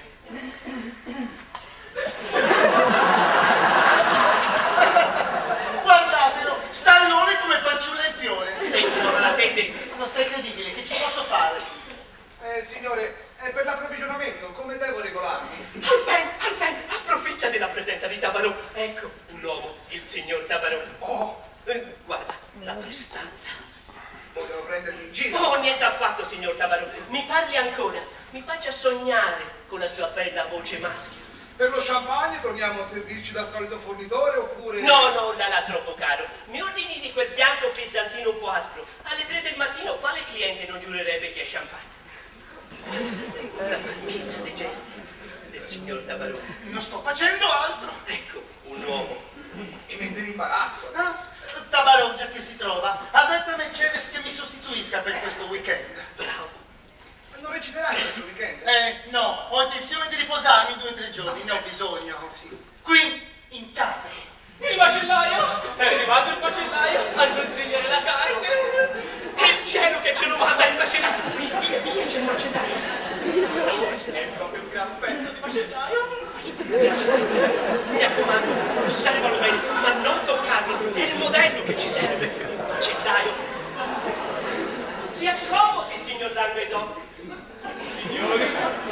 Guardatelo, Stallone come fanciulla in fiore. Sei un malafede. Non sei credibile, che ci posso fare? Signore, è per l'approvvigionamento, come devo regolarmi? Alben, approfitta della presenza di Tabarò. Ecco, un uomo, il signor Tabarò. Oh, Guarda, la prestanza. vogliono prendermi in giro. Oh, niente affatto, signor Tabarò. Mi parli ancora. Mi faccia sognare con la sua bella voce maschile. Per lo champagne torniamo a servirci dal solito fornitore oppure... No, là troppo caro. Mi ordini di quel bianco frizzantino un po' aspro. Alle 3 del mattino quale cliente non giurerebbe che è champagne? La franchezza dei gesti del signor Tabarò. Non sto facendo altro. Ecco, un uomo. Mi mette in imbarazzo adesso. Tabarò, già che si trova, ha detto a Mercedes che mi sostituisca per questo weekend. Bravo. Non reciterai questo weekend? No, ho intenzione di riposarmi 2 o 3 giorni, ne ho bisogno. Sì. Qui, in casa. Il macellaio! È arrivato il macellaio a consegnare la carne! È il cielo che ce lo manda il macellaio! Via, c'è il macellaio! È proprio un gran pezzo di macellaio! Mi raccomando, osservalo bene, ma non toccarlo! È il modello che ci serve! Macellaio! Si accomodi, signor Languedoc! Signori,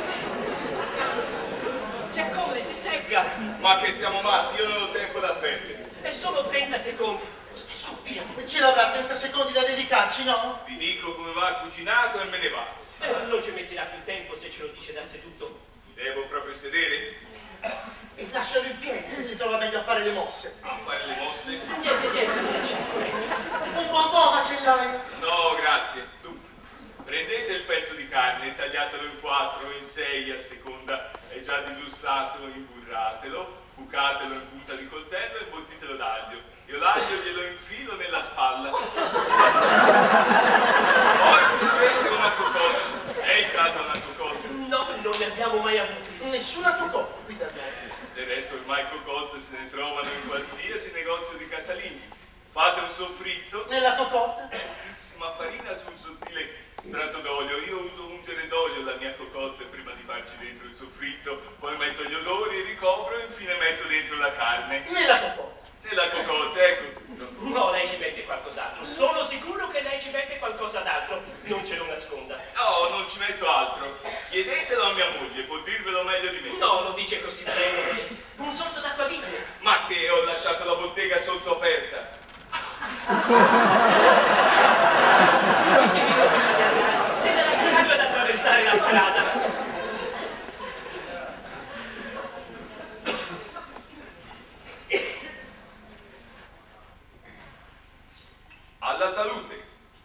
Si accomodi, si segga! ma che siamo matti, io non ho tempo da perdere. È solo 30 secondi! Su, via, ce l'avrà 30 secondi da dedicarci, no? Vi dico come va cucinato e me ne vado. Non ci metterà più tempo se ce lo dice da seduto. Mi devo proprio sedere? E lascialo in piedi se si trova meglio a fare le mosse. A fare le mosse? Niente, ci spreca. Un buon macellaio. No, grazie. Dunque, prendete il pezzo di carne, tagliatelo in 4 o in 6 a seconda, è già disussato, imburratelo, bucatelo in punta di coltello e imbottitelo d'aglio. Io l'aglio glielo infilo nella spalla. Poi prendete una cocotte. È in casa una cocotte? No, non ne abbiamo mai avuti. Nessuna cocotte qui da noi. Del resto ormai cocotte se ne trovano in qualsiasi negozio di casalinghi. Fate un soffritto, Nella cocotte? pochissima farina su un sottile strato d'olio. Io uso ungere d'olio la mia cocotte prima di farci dentro il soffritto, poi metto gli odori, ricopro e infine metto dentro la carne. Nella cocotte. Nella cocotte, ecco tutto. No, lei ci mette qualcos'altro. Sono sicuro che lei ci mette qualcosa d'altro. Non ce lo nasconda. No, non ci metto altro. Chiedetelo a mia moglie, può dirvelo meglio di me. No, lo dice così bene lei. Un sorso d'acqua viva. Ma che ho lasciato la bottega sotto aperta. Deve la coraggio ad attraversare la strada. Alla salute.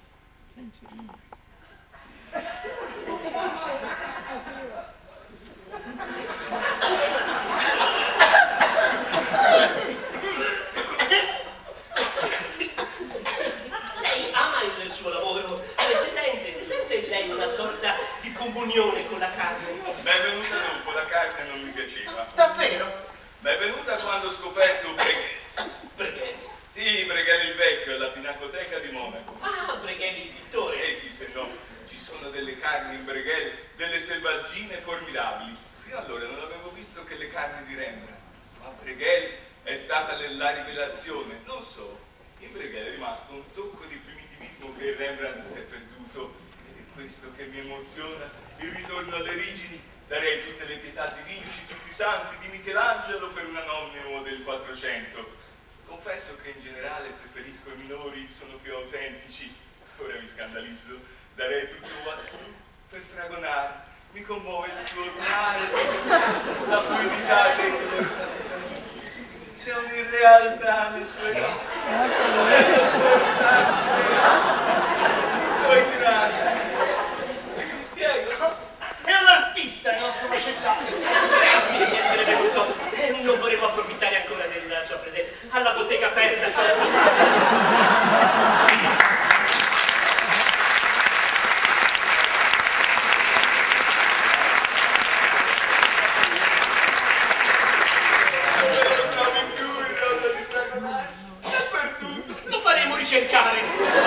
Lei ama il suo lavoro. Si sente in lei una sorta di comunione con la carne. Benvenuta dopo, la carne non mi piaceva. Davvero? Benvenuta quando ho scoperto Breguet. Perché? Sì, Breguet il Vecchio, alla Pinacoteca di Monaco. Ah, Breguet il pittore. E chi se no, ci sono delle carni in Breguet, delle selvaggine formidabili. Fino allora non avevo visto che le carni di Rembrandt. Ma Breghel è stata la rivelazione, non so. In Breghel è rimasto un tocco di primitivismo che Rembrandt si è perduto, ed è questo che mi emoziona, il ritorno alle origini. Darei tutte le pietà di Vinci, tutti i santi di Michelangelo per un anonimo del 400. Confesso che in generale preferisco i minori, sono più autentici. Ora mi scandalizzo. Darei tutto Watteau per Fragonard. Mi commuove il suo ormare, la fluidità dei colori pastelli. C'è un'irrealtà nelle sue nozze. Poi grazie. Mi spiego? È un artista il nostro macellaio. Grazie di essere venuto. Non volevo approfittare ancora della sua presenza. Alla bottega aperta lo faremo ricercare.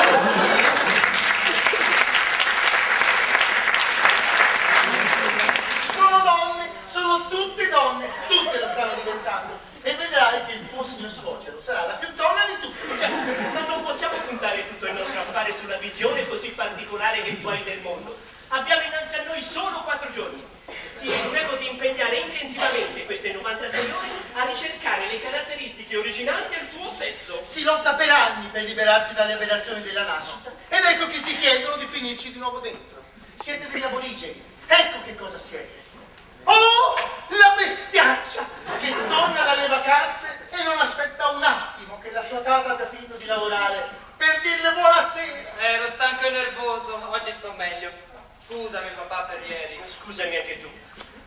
Sono donne, sono tutte donne, tutte lo stanno diventando. E vedrai che il tuo signor suocero sarà la più donna di tutte. Cioè, ma non possiamo puntare tutto il nostro affare sulla visione così particolare che tu hai del mondo. Abbiamo innanzi a noi solo 4 giorni. Ti prego di impegnare intensivamente queste 96 ore a ricercare le caratteristiche originali del tuo sesso. Si lotta per anni per liberarsi dalle aberrazioni della nascita. Ed ecco che ti chiedono di finirci di nuovo dentro. Siete degli aborigeni. Ecco che cosa siete. Oh, la bestiaccia che torna dalle vacanze e non aspetta un attimo che la sua tata abbia finito di lavorare per dirle buonasera. Ero stanco e nervoso, oggi sto meglio. Scusami papà per ieri. Scusami anche tu.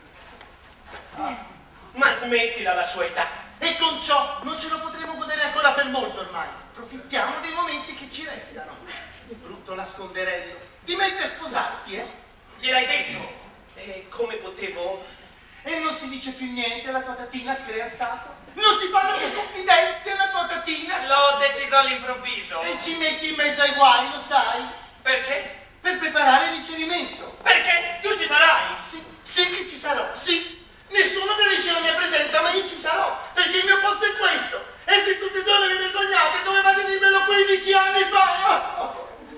Ma smettila alla sua età. E con ciò non ce lo potremo godere ancora per molto ormai. Approfittiamo dei momenti che ci restano. Brutto nasconderello. Ti metti a sposarti, eh? Gliel'hai detto? E come potevo? E non si dice più niente alla tua tatina screanzato? Non si fanno più confidenze alla tua tatina? L'ho deciso all'improvviso. E ci metti in mezzo ai guai, lo sai? Perché? Per preparare il ricevimento. Perché tu ci sarai? Sì, sì che ci sarò, sì. Nessuno gradisce la mia presenza, ma io ci sarò, perché il mio posto è questo. E se tutte e due vi vergognate, dovevate dirmelo 15 anni fa.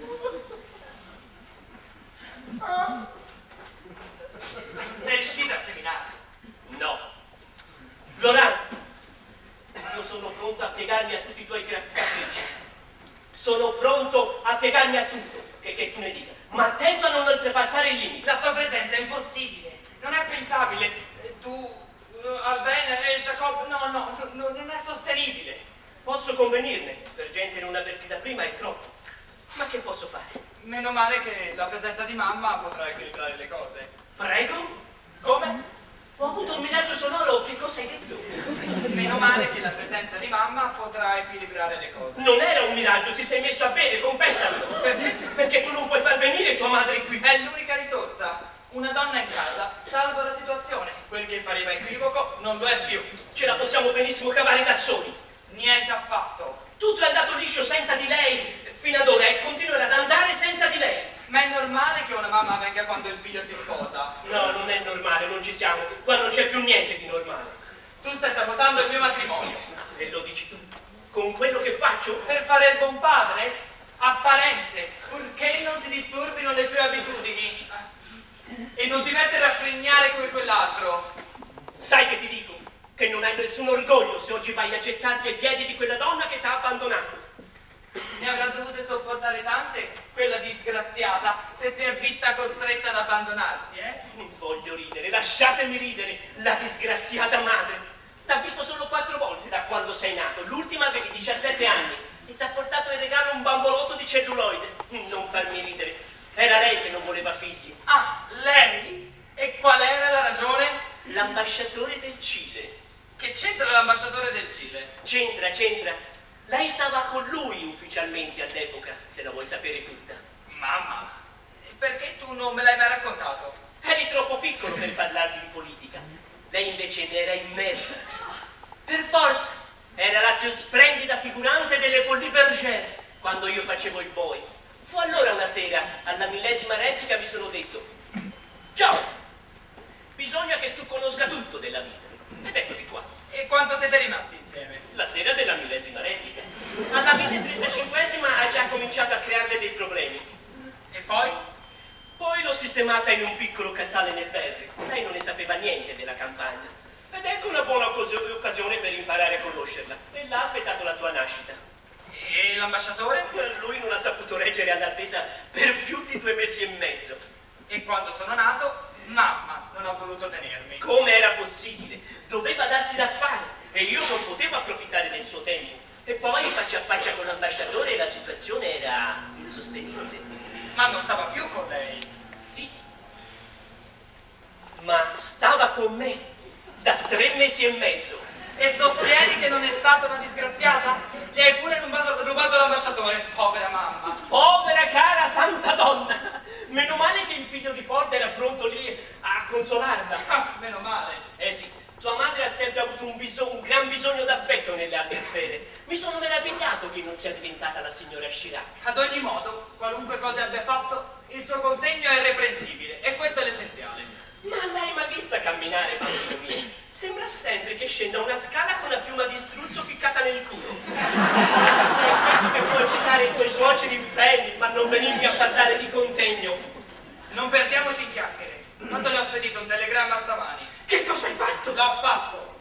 Sei riuscita a seminare? No. Laurent, io sono pronto a piegarmi a tutti i tuoi capricci. Sono pronto a piegarmi a tutto, che tu ne dica. Ma attento a non oltrepassare i limiti. La sua presenza è impossibile. Non è pensabile. Tu, Alben e Jacob, no, non è sostenibile. Posso convenirne, per gente non avvertita prima è troppo. Ma che posso fare? Meno male che la presenza di mamma potrà equilibrare le cose. Prego? Come? Ho avuto un miraggio sonoro, che cosa hai detto? Meno male che la presenza di mamma potrà equilibrare le cose. Non era un miraggio, ti sei messo a bere, confessamelo. Perché? Perché tu non puoi far venire tua madre qui. È l'unica risorsa. Una donna in casa salva la situazione. Quel che pareva equivoco non lo è più. Ce la possiamo benissimo cavare da soli. Niente affatto. Tutto è andato liscio senza di lei fino ad ora e continuerà ad andare senza di lei. Ma è normale che una mamma venga quando il figlio si sposa? No, non è normale, non ci siamo. Qua non c'è più niente di normale. Tu stai sabotando il mio matrimonio. E lo dici tu? Con quello che faccio? Per fare il buon padre? Apparenze, purché non si disturbino le tue abitudini. E non ti mettere a frignare come quell'altro. Sai che ti dico? Che non hai nessun orgoglio se oggi vai a gettarti ai piedi di quella donna che ti ha abbandonato. Ne avrà dovute sopportare tante, quella disgraziata, se si è vista costretta ad abbandonarti, eh? Non voglio ridere, lasciatemi ridere, la disgraziata madre. T'ha visto solo 4 volte da quando sei nato, l'ultima avevi 17 anni e ti ha portato in regalo un bambolotto di celluloide. Non farmi ridere, era lei che non voleva figli. Ah, lei? E qual era la ragione? L'ambasciatore del Cile. Che c'entra l'ambasciatore del Cile? C'entra. Lei stava con lui ufficialmente all'epoca, se la vuoi sapere tutta. Mamma, perché tu non me l'hai mai raccontato? Eri troppo piccolo per parlarti di politica. Lei invece ne era immersa. Per forza, era la più splendida figurante delle Folies Bergère quando io facevo il boy. Fu allora una sera, alla 1000ª replica, mi sono detto: George, bisogna che tu conosca tutto della vita. ed eccoti qua. E quanto siete rimasti insieme? La sera della 1000ª replica. Alla 1035ª ha già cominciato a crearle dei problemi. E poi? Poi l'ho sistemata in un piccolo casale nel Berry. Lei non ne sapeva niente della campagna. Ed ecco una buona occasione per imparare a conoscerla. E là ha aspettato la tua nascita. E l'ambasciatore? Lui non ha saputo reggere all'attesa per più di 2 mesi e mezzo. E quando sono nato, mamma non ha voluto tenermi. Come era possibile? Doveva darsi da fare e io non potevo approfittare del suo tempo. E poi faccia a faccia con l'ambasciatore e la situazione era insostenibile. Ma non stava più con lei. Sì, ma stava con me da 3 mesi e mezzo. E sostieni che non è stata una disgraziata? Le hai pure rubato l'ambasciatore, povera mamma. Povera cara santa donna! Meno male che il figlio di Ford era pronto lì a consolarla. Ah, meno male. Eh sì, tua madre ha sempre avuto un gran bisogno d'affetto nelle alte sfere. Mi sono meravigliato che non sia diventata la signora Chirac. Ad ogni modo, qualunque cosa abbia fatto, il suo contegno è irreprensibile e questo è l'essenziale. Ma l'hai mai vista camminare, bambino mio? Sembra sempre che scenda una scala con la piuma di struzzo ficcata nel culo. Sei che puoi citare i tuoi suoceri belli, ma non venirmi a parlare di contegno. Non perdiamoci in chiacchiere. Quando le ho spedito un telegramma stamani. Che cosa hai fatto? L'ho fatto.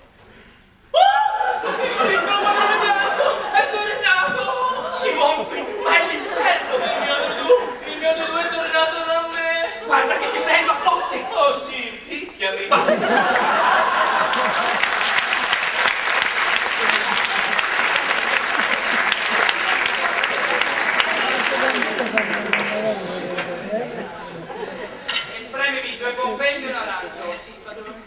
Il piccolo padrone bianco è tornato! Simon qui, ma è l'inferno! Il mio Dudu è tornato da me. Guarda che ti prendo a botte! Oh sì, picchiami. Espremimi 2 compendi e un arancio. Sì, padrone.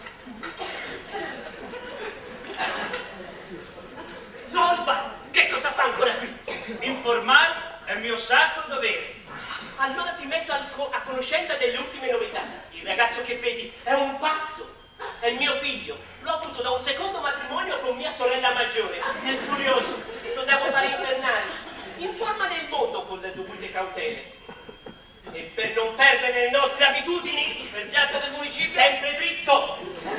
Zolba, che cosa fa ancora qui? Informarmi è il mio sacro dovere. Allora ti metto a conoscenza delle ultime novità. Il ragazzo che vedi è un pazzo. È il mio figlio. L'ho avuto da un secondo matrimonio con mia sorella maggiore. È curioso. Lo devo fare internare. Informa del mondo con le dovute cautele. E per non perdere le nostre abitudini, per piazza del municipio, sempre dritto.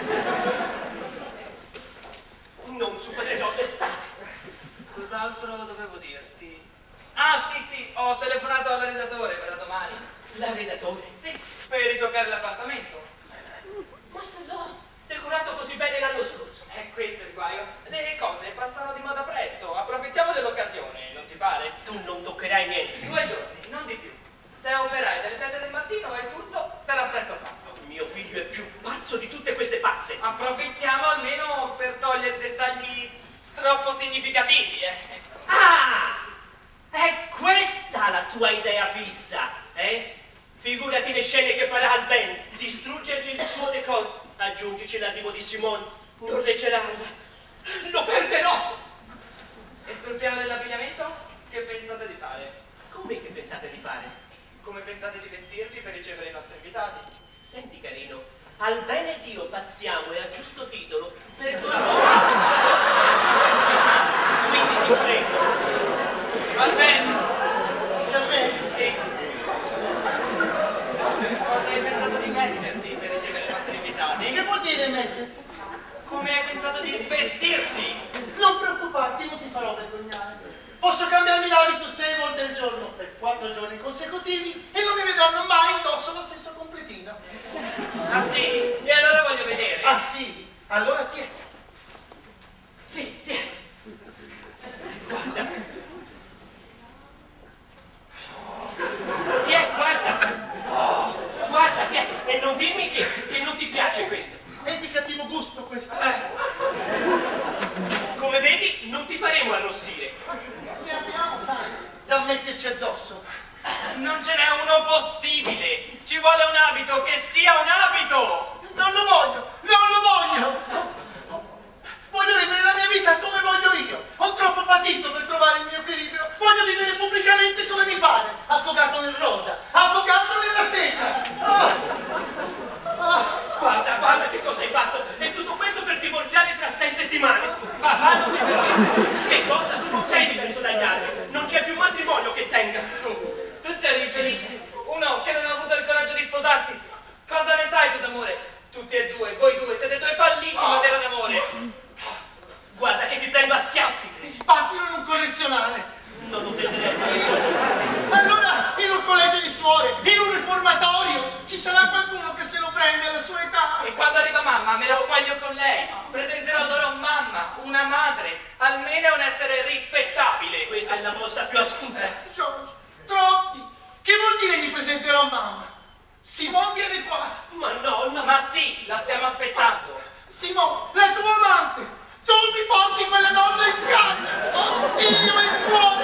Non supererò l'estate. Cos'altro dovevo dirti? Ah, sì, ho telefonato alla redattore per domani. La redattore? Sì, per ritoccare l'appartamento. Ma se l'ho decorato così bene l'anno scorso. È questo il guaio. Le cose passano di moda presto. Approfittiamo dell'occasione, non ti pare? Tu non toccherai niente. 2 giorni, non di più. Se operai dalle 7 del mattino e tutto sarà presto fatto. Mio figlio è più pazzo di tutte queste pazze. Approfittiamo almeno per togliere dettagli troppo significativi, Ah! È questa la tua idea fissa, eh? Figurati le scene che farà al Ben, distruggergli il suo decor. Aggiungici l'arrivo di Simone, non reggerà. Lo perderò! E sul piano dell'abbigliamento, che pensate di fare? Come che pensate di fare? Come pensate di vestirvi per ricevere i nostri invitati? Senti carino, al bene Dio passiamo e a giusto titolo per 2 Quindi ti prego. Va bene! C'è me? Sì. Cosa hai pensato di metterti per ricevere i nostri invitati? Che vuol dire metterti? Come hai pensato di vestirti? Non preoccuparti, non ti farò vergognare. Posso cambiarmi l'abito 6 volte al giorno per 4 giorni consecutivi e non mi vedranno mai indosso lo stesso completino. Ah sì? E allora voglio vedere. Ah sì? Allora tieni. Sì, tieni. Guarda. Guarda. Guarda, tieni. E non dimmi che non ti piace questo. È di cattivo gusto questo. Come vedi, non ti faremo arrossire. Ne abbiamo, sai, da metterci addosso. Non ce n'è uno possibile! Ci vuole un abito che sia un abito! Non lo voglio! Non lo voglio! Voglio vivere la mia vita come voglio io! Ho troppo patito per trovare il mio equilibrio! Voglio vivere pubblicamente come mi pare! Affogato nel rosa! Affogato nella seta! Guarda che cosa hai fatto! E tutto questo per divorziare tra 6 settimane! Papà non mi permette! Che cosa? Tu non sei diverso dagli altri! Non c'è più matrimonio che tenga! Tu sei infelice! Uno che non ha avuto il coraggio di sposarsi! Cosa ne sai tu d'amore? Tutti e due, voi due, siete 2 falliti in materia d'amore! premio alla sua età. E quando arriva mamma me la squaglio con lei. Presenterò loro mamma, una madre, almeno un essere rispettabile. Questa è la mossa più astuta. George, Trotti, che vuol dire gli presenterò mamma? Simone viene qua. Ma nonna, Ma sì, la stiamo aspettando. Simone, la tua amante. Tu mi porti quella donna in casa. Oddio, il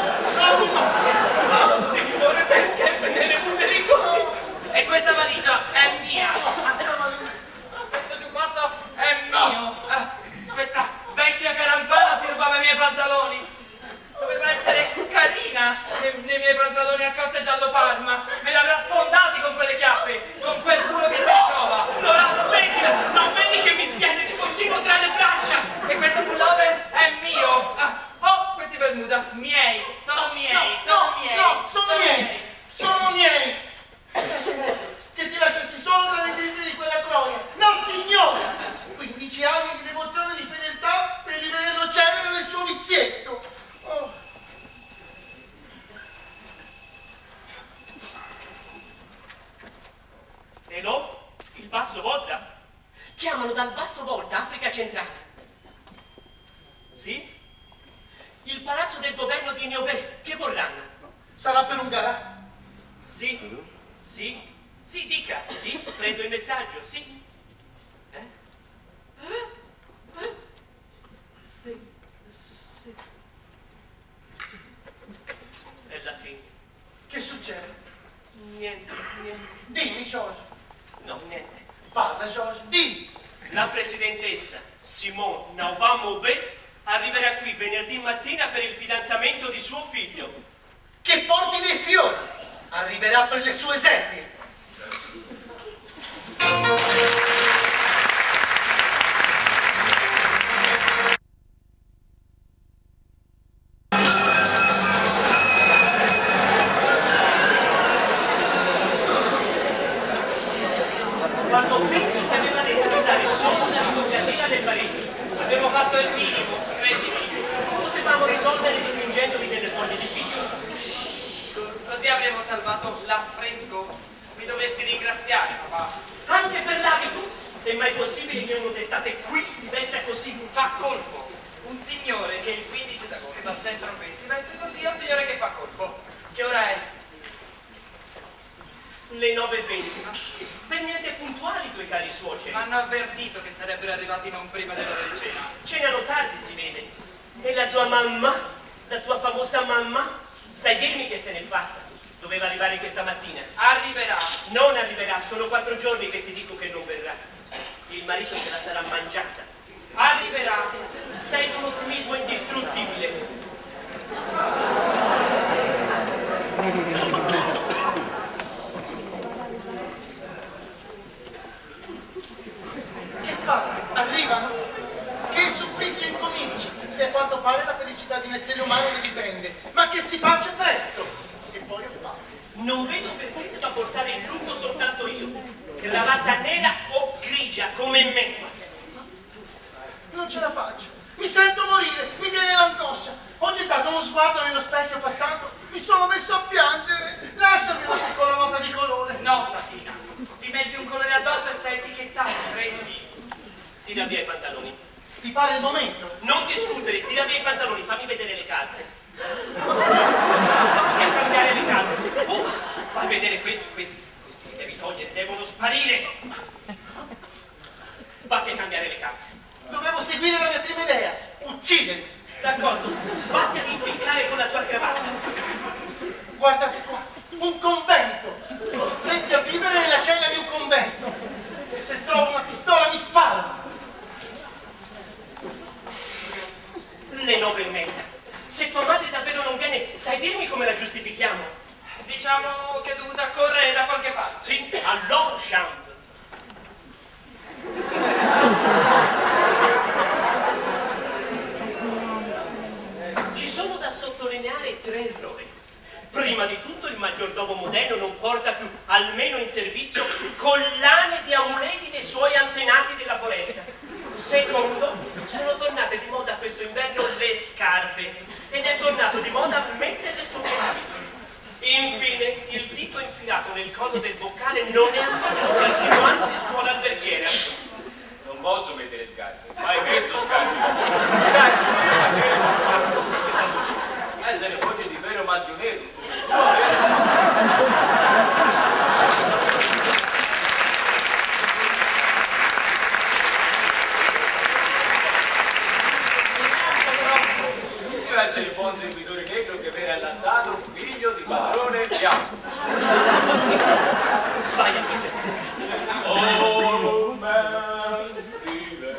cuore. signore, perché me ne remuteri così? E questa valigia è mia. Questo giubbotto è mio. Questa vecchia carampana si rubava i miei pantaloni. Doveva essere carina nei miei pantaloni a coste giallo parma. Me l'avrà sfondati con quelle chiappe, con quel culo che si trova. Allora, smettila! Non vedi che mi sviene di continuo tra le braccia? E questo pullover è mio. Oh, questi bermuda, miei. Sono miei, sono miei. No, sono miei. Sono miei. Che ti lasciassi solo tra le grida di quella troia. No, signore. 15 anni di devozione e di fedeltà per rivederlo cedere nel suo vizietto. Oh. E no, il basso volta. Chiamano dal basso volta Africa centrale. Sì? Il palazzo del governo di Niobé, che vorranno? Sarà per un galà. Sì? Sì? Sì, dica. Sì? Prendo il messaggio, sì? Sì. Sì. È la fine. Che succede? Niente, niente. Dimmi, George. No, niente. Parla, George. Dimmi. La presidentessa Simone Naubamobé arriverà qui venerdì mattina per il fidanzamento di suo figlio. Che porti dei fiori. Arriverà per le sue esequie. Quando penso che aveva detto di andare solo nella copertina del pareggio, Abbiamo fatto il minimo, credimi. potevamo risolvere dipingendovi delle foglie di figlio. Così avremmo salvato l'affresco. Mi dovresti ringraziare, papà. Anche per l'abito. È mai possibile che uno d'estate qui si vesta così? Fa colpo. Un signore che il 15 d'agosto a Saint-Tropez si veste così è un signore che fa colpo. Che ora è? Le 9:20. Per niente puntuali i tuoi cari suoceri. Mi hanno avvertito che sarebbero arrivati non prima dell'ora di cena. Cenano tardi, si vede. E la tua mamma? La tua famosa mamma? Sai dirmi che se n'è fatta? Doveva arrivare questa mattina. Arriverà. Non arriverà, sono 4 giorni che ti dico che non verrà. Il marito se la sarà mangiata. Arriverà. Sei di un ottimismo indistruttibile. Che fanno? Arrivano? Che il supplizio incominci, se a quanto pare la felicità di un essere umano ne dipende. Ma che si faccia presto! E poi ho fatto. Non vedo perché debba portare il lutto soltanto io. Cravatta nera o grigia, come me. Non ce la faccio. Mi sento morire, mi viene l'angoscia. Ho gettato uno sguardo nello specchio passando, mi sono messo a piangere. Lasciami una piccola nota di colore. No, Tatina. Ti metti un colore addosso e stai etichettato, credimi. Tira via i pantaloni. Ti pare il momento? Non discutere, tira via i pantaloni, fammi vedere le calze. Fammi a cambiare le calze. Fai vedere questi li devi togliere, devono sparire. Vatti a cambiare le calze. Dovevo seguire la mia prima idea, uccidermi. D'accordo, vatti ad impiccare con la tua cravatta. Guardate qua, un convento, costretti a vivere nella cella di un convento. E se trovo una pistola mi sparo. Le 9:30. Se tua madre davvero non viene, sai dirmi come la giustifichiamo? Diciamo che è dovuta correre da qualche parte. Sì, a Longchamp. Ci sono da sottolineare 3 errori. Prima di tutto il maggiordomo moderno non porta più, almeno in servizio, collane di amuleti dei suoi antenati della foresta. Secondo, sono tornate di moda questo inverno le scarpe ed è tornato di moda metterle su abiti. Infine, il dito infilato il collo del boccale non è ammesso per quante scuola alberghiera. Non posso mettere scarpe. Mai messo scarpe. Cos'è questa luce? Se ne voce di vero maschio nero. Deve essere il buon servitore negro che viene allattato, figlio di padrone bianco. Vai a mettere questa. Oh, mentire.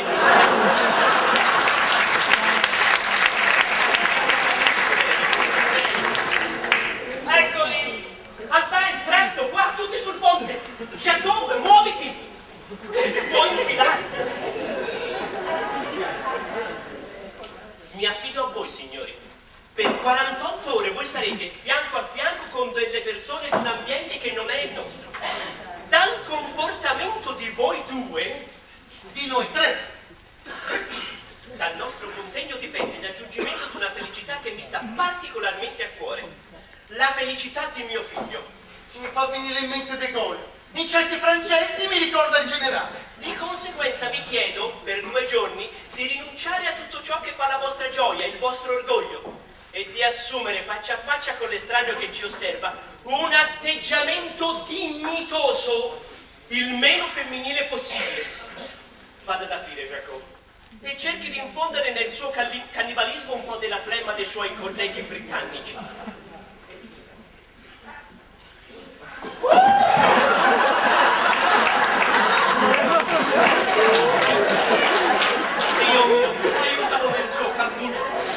Eccoli! Altai, presto, qua, tutti sul ponte! Giacobbe, muoviti! Te puoi infilare! Mi affido a voi, signori. Per 48 ore voi sarete fianco a fianco con delle persone di un ambiente che non è il nostro. Dal comportamento di voi due, Di noi tre. dal nostro contegno dipende il raggiungimento di una felicità che mi sta particolarmente a cuore. La felicità di mio figlio. Mi fa venire in mente De Gaulle. In certi frangenti mi ricorda il generale. Di conseguenza vi chiedo, per 2 giorni, di rinunciare a tutto ciò che fa la vostra gioia, il vostro orgoglio, e di assumere faccia a faccia con l'estraneo che ci osserva un atteggiamento dignitoso, il meno femminile possibile. Vada ad aprire, Jacob, e cerchi di infondere nel suo cannibalismo un po' della flemma dei suoi colleghi britannici. Dio mio, aiutalo nel suo cammino.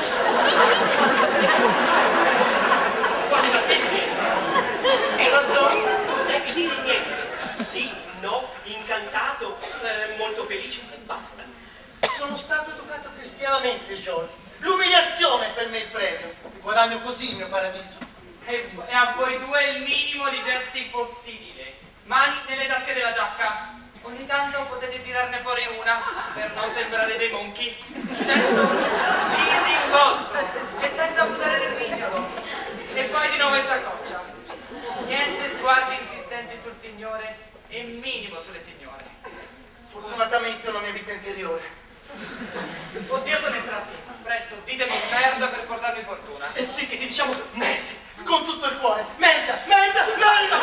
Quando a te viene, Pardon? non devi dire niente. Sì, no, incantato, molto felice e basta. Sono stato educato cristianamente, George. L'umiliazione è per me il premio. Guadagno così il mio paradiso. E a voi due il minimo di gesti possibile. Mani nelle tasche della giacca. Ogni tanto potete tirarne fuori una per non sembrare dei monchi. Gesto disinvolto e senza abusare del mignolo. E poi di nuovo in saccoccia. Niente sguardi insistenti sul Signore e minimo sulle signore. Fortunatamente ho la mia vita interiore. Oddio, sono entrati. Presto, ditemi merda per portarmi fortuna. Eh sì, che ti diciamo Merda, con tutto il cuore. Merda, merda, merda!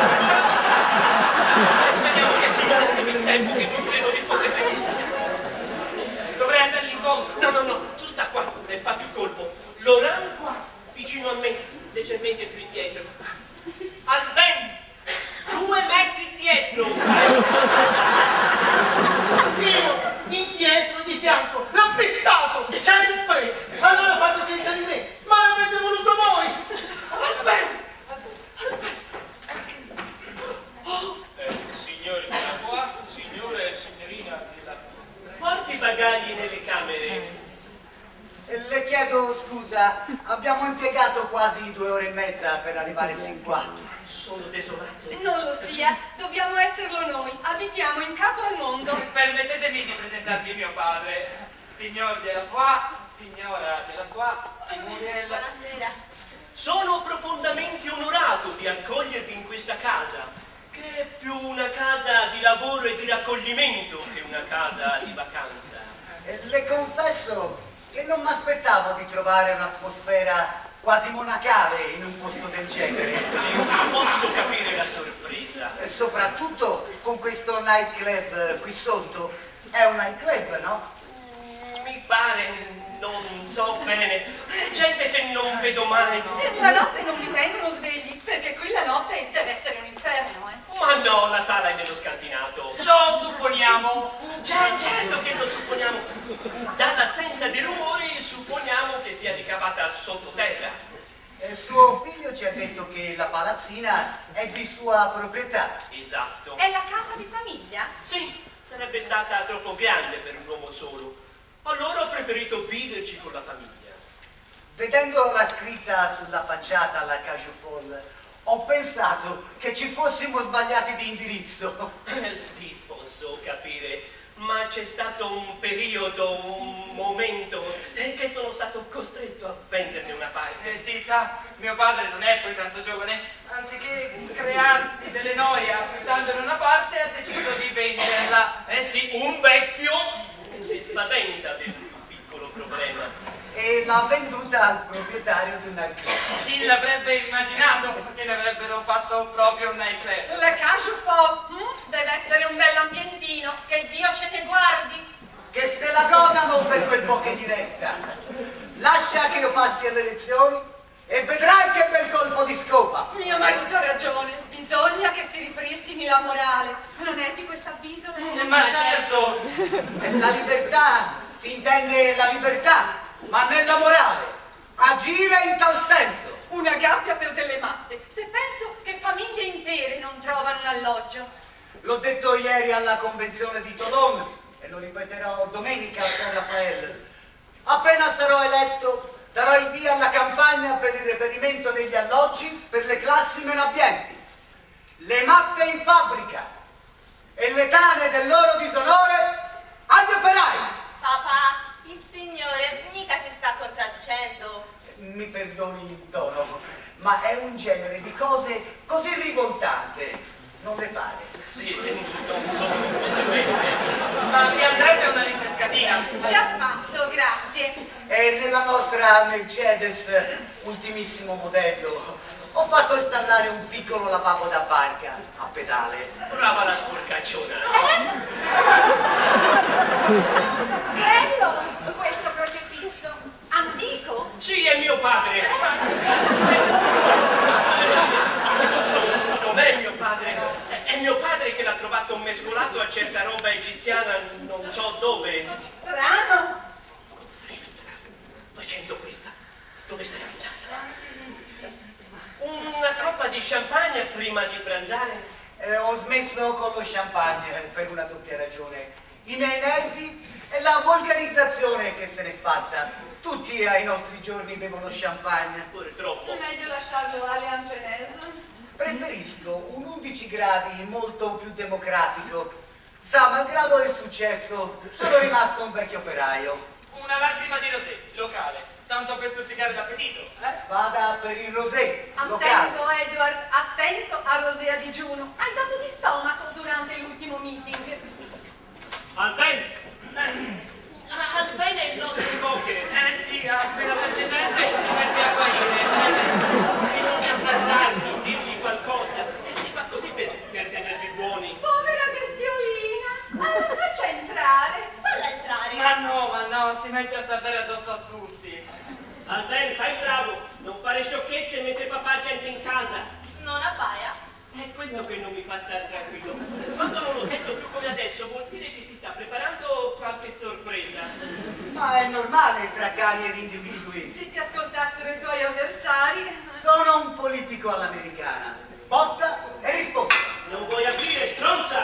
e speriamo che sia il tempo che non credo di poter resistere. Dovrei andargli incontro. No, no, no, tu sta qua e fa più colpo. Loran qua, vicino a me, leggermente più indietro. Al ben 2 metri dietro. Io, indietro, di fianco, l'appistato, sempre! Allora fate senza di me, ma l'avete voluto voi! Signore della qua, signore e signorina della Quanti bagagli nelle camere? Le chiedo scusa, abbiamo impiegato quasi 2 ore e mezza per arrivare sin qua. Sono desolato. Non lo sia, dobbiamo esserlo noi. Abitiamo in capo al mondo. Permettetemi di presentarvi mio padre, signor della qua, signora della qua, Muriel. Buonasera. Sono profondamente onorato di accogliervi in questa casa, che è più una casa di lavoro e di raccoglimento che una casa di vacanza. Le confesso che non mi aspettavo di trovare un'atmosfera quasi monacale in un posto del genere. Sì, posso capire la sorpresa. E soprattutto con questo nightclub qui sotto. È un nightclub, no? Mi pare, non so bene, gente che non vedo mai. La notte non vi tengono svegli, perché qui la notte deve essere un inferno, Ma no, la sala è nello scantinato. Lo supponiamo. Certo che lo supponiamo. Dall'assenza di rumori supponiamo che sia ricavata sottoterra. E suo figlio ci ha detto che la palazzina è di sua proprietà. Esatto. È la casa di famiglia? Sì, sarebbe stata troppo grande per un uomo solo. Allora ho preferito viverci con la famiglia. Vedendo la scritta sulla facciata alla Cage Folle, ho pensato che ci fossimo sbagliati di indirizzo. Sì, posso capire. ma c'è stato un periodo, un momento che sono stato costretto a venderne una parte. Si sa, mio padre non è poi tanto giovane, anziché crearsi delle noie affittandone una parte, ha deciso di venderla. Eh sì, un vecchio si spaventa del piccolo problema. E l'ha venduta al proprietario di un nightclub. Chi l'avrebbe immaginato che ne avrebbero fatto proprio un nightclub? Le case folk, deve essere un bell'ambientino, che Dio ce ne guardi. Che se la godano per quel po' che gli resta. Lascia che io passi alle elezioni e vedrai che bel colpo di scopa. Mio marito ha ragione, bisogna che si ripristini la morale. Non è di questo avviso? Ma certo! La libertà, si intende la libertà, ma nella morale. Agire in tal senso. Una gabbia per delle matte. Se penso che famiglie intere non trovano un alloggio. L'ho detto ieri alla convenzione di Tolon e lo ripeterò domenica a San Raffaele. Appena sarò eletto, darò il via alla campagna per il reperimento degli alloggi per le classi meno abbienti. Le matte in fabbrica e le tane del loro disonore agli operai. Papà, il signore mica ti sta contraddicendo. Mi perdoni il tono, ma è un genere di cose così rivoltante, non le pare? Sì, non sono cose belle. Ma mi andrebbe una rinfrescatina? Già fatto, grazie. E nella nostra Mercedes, ultimissimo modello, ho fatto installare un piccolo lavabo da barca a pedale. Brava la sporcacciona. Bello questo crocefisso. Antico? Sì, è mio padre. Non è mio padre. È mio padre che l'ha trovato mescolato a certa roba egiziana, non so dove. Strano. Facendo questa, dove sei andata? Una coppa di champagne prima di pranzare? Ho smesso con lo champagne per una doppia ragione. I miei nervi e la volgarizzazione che se n'è fatta. Tutti ai nostri giorni bevono champagne. Purtroppo. È meglio lasciarlo alle Angenese. Preferisco un 11 gradi molto più democratico. Sa, malgrado il successo, sono rimasto un vecchio operaio. Una lacrima di rosé, locale, tanto per stuzzicare l'appetito, Vada per il rosé, locale. Attento, Edward, attento a rosé a digiuno. Hai dato di stomaco durante l'ultimo meeting. Al bene! Al bene il nostro cocker! Sì, appena sente gente si mette a guarire. Bisogna parlargli, dirgli qualcosa. E si fa così per tenervi buoni. Povera bestiolina. Faccia entrare. Falla entrare. Ma no, si mette a saltare addosso a tutti. Al bene, fai il bravo! Non fare sciocchezze mentre papà gente in casa. Non abbaia. È questo che non mi fa stare tranquillo. Quando non lo sento più come adesso, vuol dire che ti sta preparando qualche sorpresa. Ma è normale tra cani ed individui. Se ti ascoltassero i tuoi avversari. Sono un politico all'americana. Botta e risposta. Non vuoi aprire, stronza!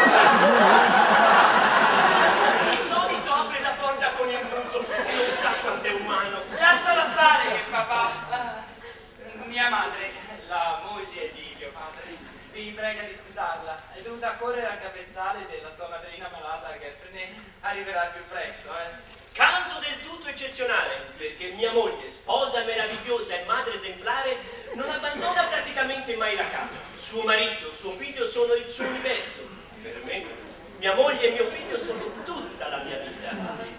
Di solito apre la porta con il muso, non sa quanto è umano. Lasciala stare che papà. Mia madre, la moglie di mio padre, vi prega di scusarla. È dovuta correre al capezzale della sua madrina malata che arriverà al più presto, Caso del tutto eccezionale, perché mia moglie, sposa meravigliosa e madre esemplare, non abbandona praticamente mai la casa. Suo marito, suo figlio sono il suo universo. Per me, mia moglie e mio figlio sono tutta la mia vita.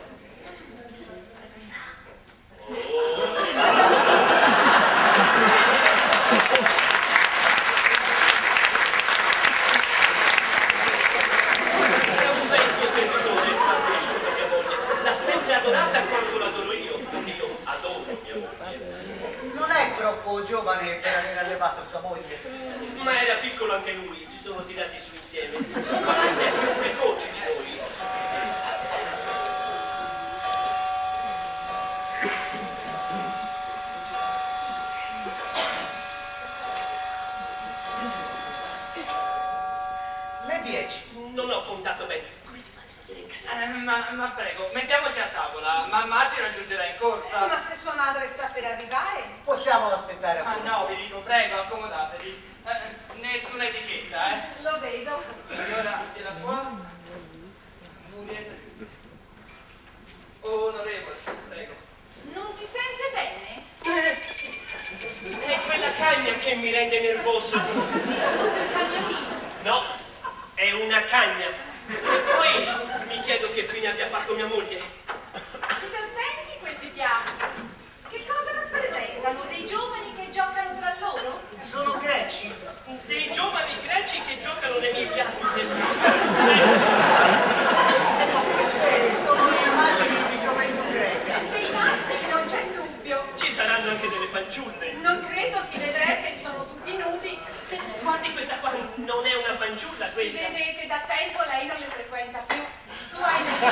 È un vecchio servitore, quando mia moglie. L'ha sempre adorata quanto l'adoro io, perché io adoro mia moglie. Non è troppo giovane per aver allevato sua moglie. Ma era piccolo anche lui, si sono tirati su insieme. Sono anzi più precoci di voi. Le 10. Non ho contato bene. Come si fa a risalire in casa? ma prego, mettiamoci a tavola. Mamma ci raggiungerà in corsa. Ma se sua madre sta per arrivare? Possiamo aspettare Ah un po'. no, vi dico, prego, accomodatevi. Nessuna etichetta, Lo vedo. Signora, tira fuori. che mi rende nervoso. Cos'è il cagnolino? No, è una cagna. E poi mi chiedo che fine abbia fatto mia moglie. Divertenti questi piatti. Che cosa rappresentano? Dei giovani che giocano tra loro? Sono greci. Dei giovani greci che giocano nei miei piatti. Queste sono immagini di gioventù greca. Dei maschi non c'è dubbio. Ci saranno anche delle fanciulle. Non credo, si vedrebbe, sono tutti nudi. Guardi, questa qua non è una fanciulla, Si questa. vede che da tempo lei non le frequenta più. Tu hai dei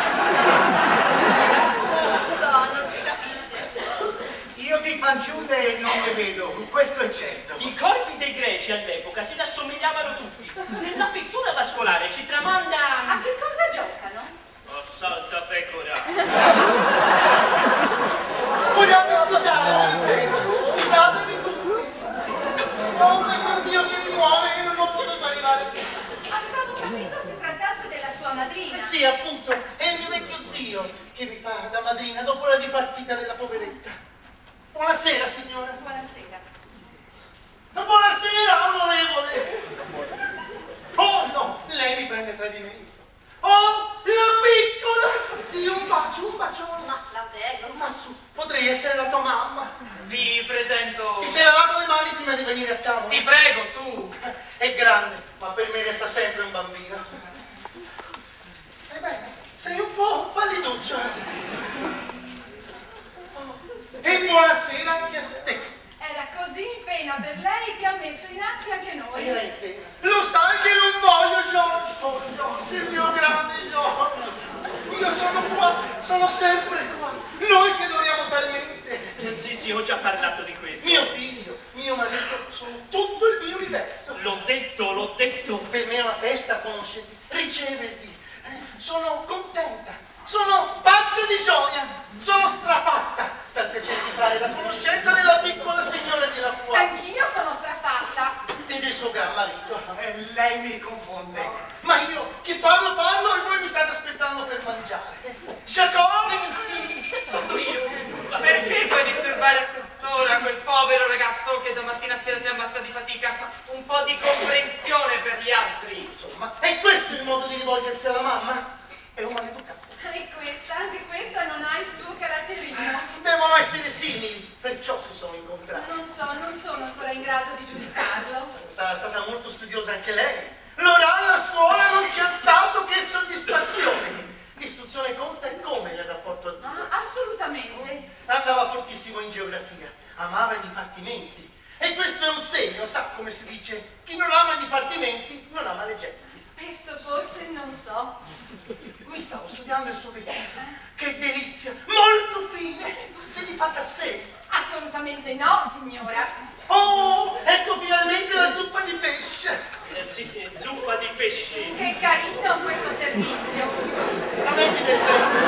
Non so, non si capisce. Io di fanciulle non ne vedo, questo è certo. I corpi dei greci all'epoca si assomigliavano tutti. Nella pittura vascolare ci tramanda... A che cosa giocano? Oh, salta pecora. Vogliamo scusare, prego. Scusatemi tutti. Oh, mio Dio che mi muore e non ho potuto arrivare più. Avevamo capito si trattasse della sua madrina. Sì, appunto, è il mio vecchio zio che mi fa da madrina dopo la dipartita della poveretta. Buonasera, signora. Buonasera. Buonasera, onorevole. Oh, no, lei mi prende a tradimento. Oh, la piccola. Sì, un bacione. Ma la prego. Ma su, potrei essere la tua mamma. Vi presento... Ti sei lavato le mani prima di venire a tavola? Ti prego, su! È grande, ma per me resta sempre un bambino. Ebbene, sei un po' palliduccio. Oh, e buonasera anche a te. Era così in pena per lei che ha messo in ansia anche noi. Era in pena. Lo sai che non voglio, George. Oh, George, il mio grande George. Io sono qua, sono sempre qua. Noi che adoriamo talmente. Sì, ho già parlato di questo. Mio figlio, mio marito, sono tutto il mio universo. L'ho detto. Per me è una festa conoscervi, ricevervi. Sono contenta, sono pazza di gioia, sono strafatta dal piacere di fare la conoscenza della piccola signora di La Foi Anch'io sono strafatta. e del suo gran marito. Lei mi confonde. Ma io che parlo e voi mi state aspettando per mangiare. Jacob! Ma perché puoi disturbare a quest'ora quel povero ragazzo che da mattina a sera si ammazza di fatica? Un po' di comprensione per gli altri. Insomma, è questo il modo di rivolgersi alla mamma? È un maleducato. E anche questa non ha il suo caratterino. Devono essere simili, perciò si sono incontrati. Non sono ancora in grado di giudicarlo. Sarà stata molto studiosa anche lei. L'orale a scuola non ci ha dato che soddisfazione. L'istruzione conta e come nel rapporto a Dio. Assolutamente. Andava fortissimo in geografia, amava i dipartimenti. E questo è un segno, sa come si dice? Chi non ama i dipartimenti non ama le genti. Spesso forse non so. Mi stavo studiando il suo vestito. Che delizia, molto fine. Se li fa da sé. Assolutamente no, signora. Oh, ecco finalmente la zuppa di pesce. Sì, zuppa di pesce. Che carino questo servizio. Non è divertente.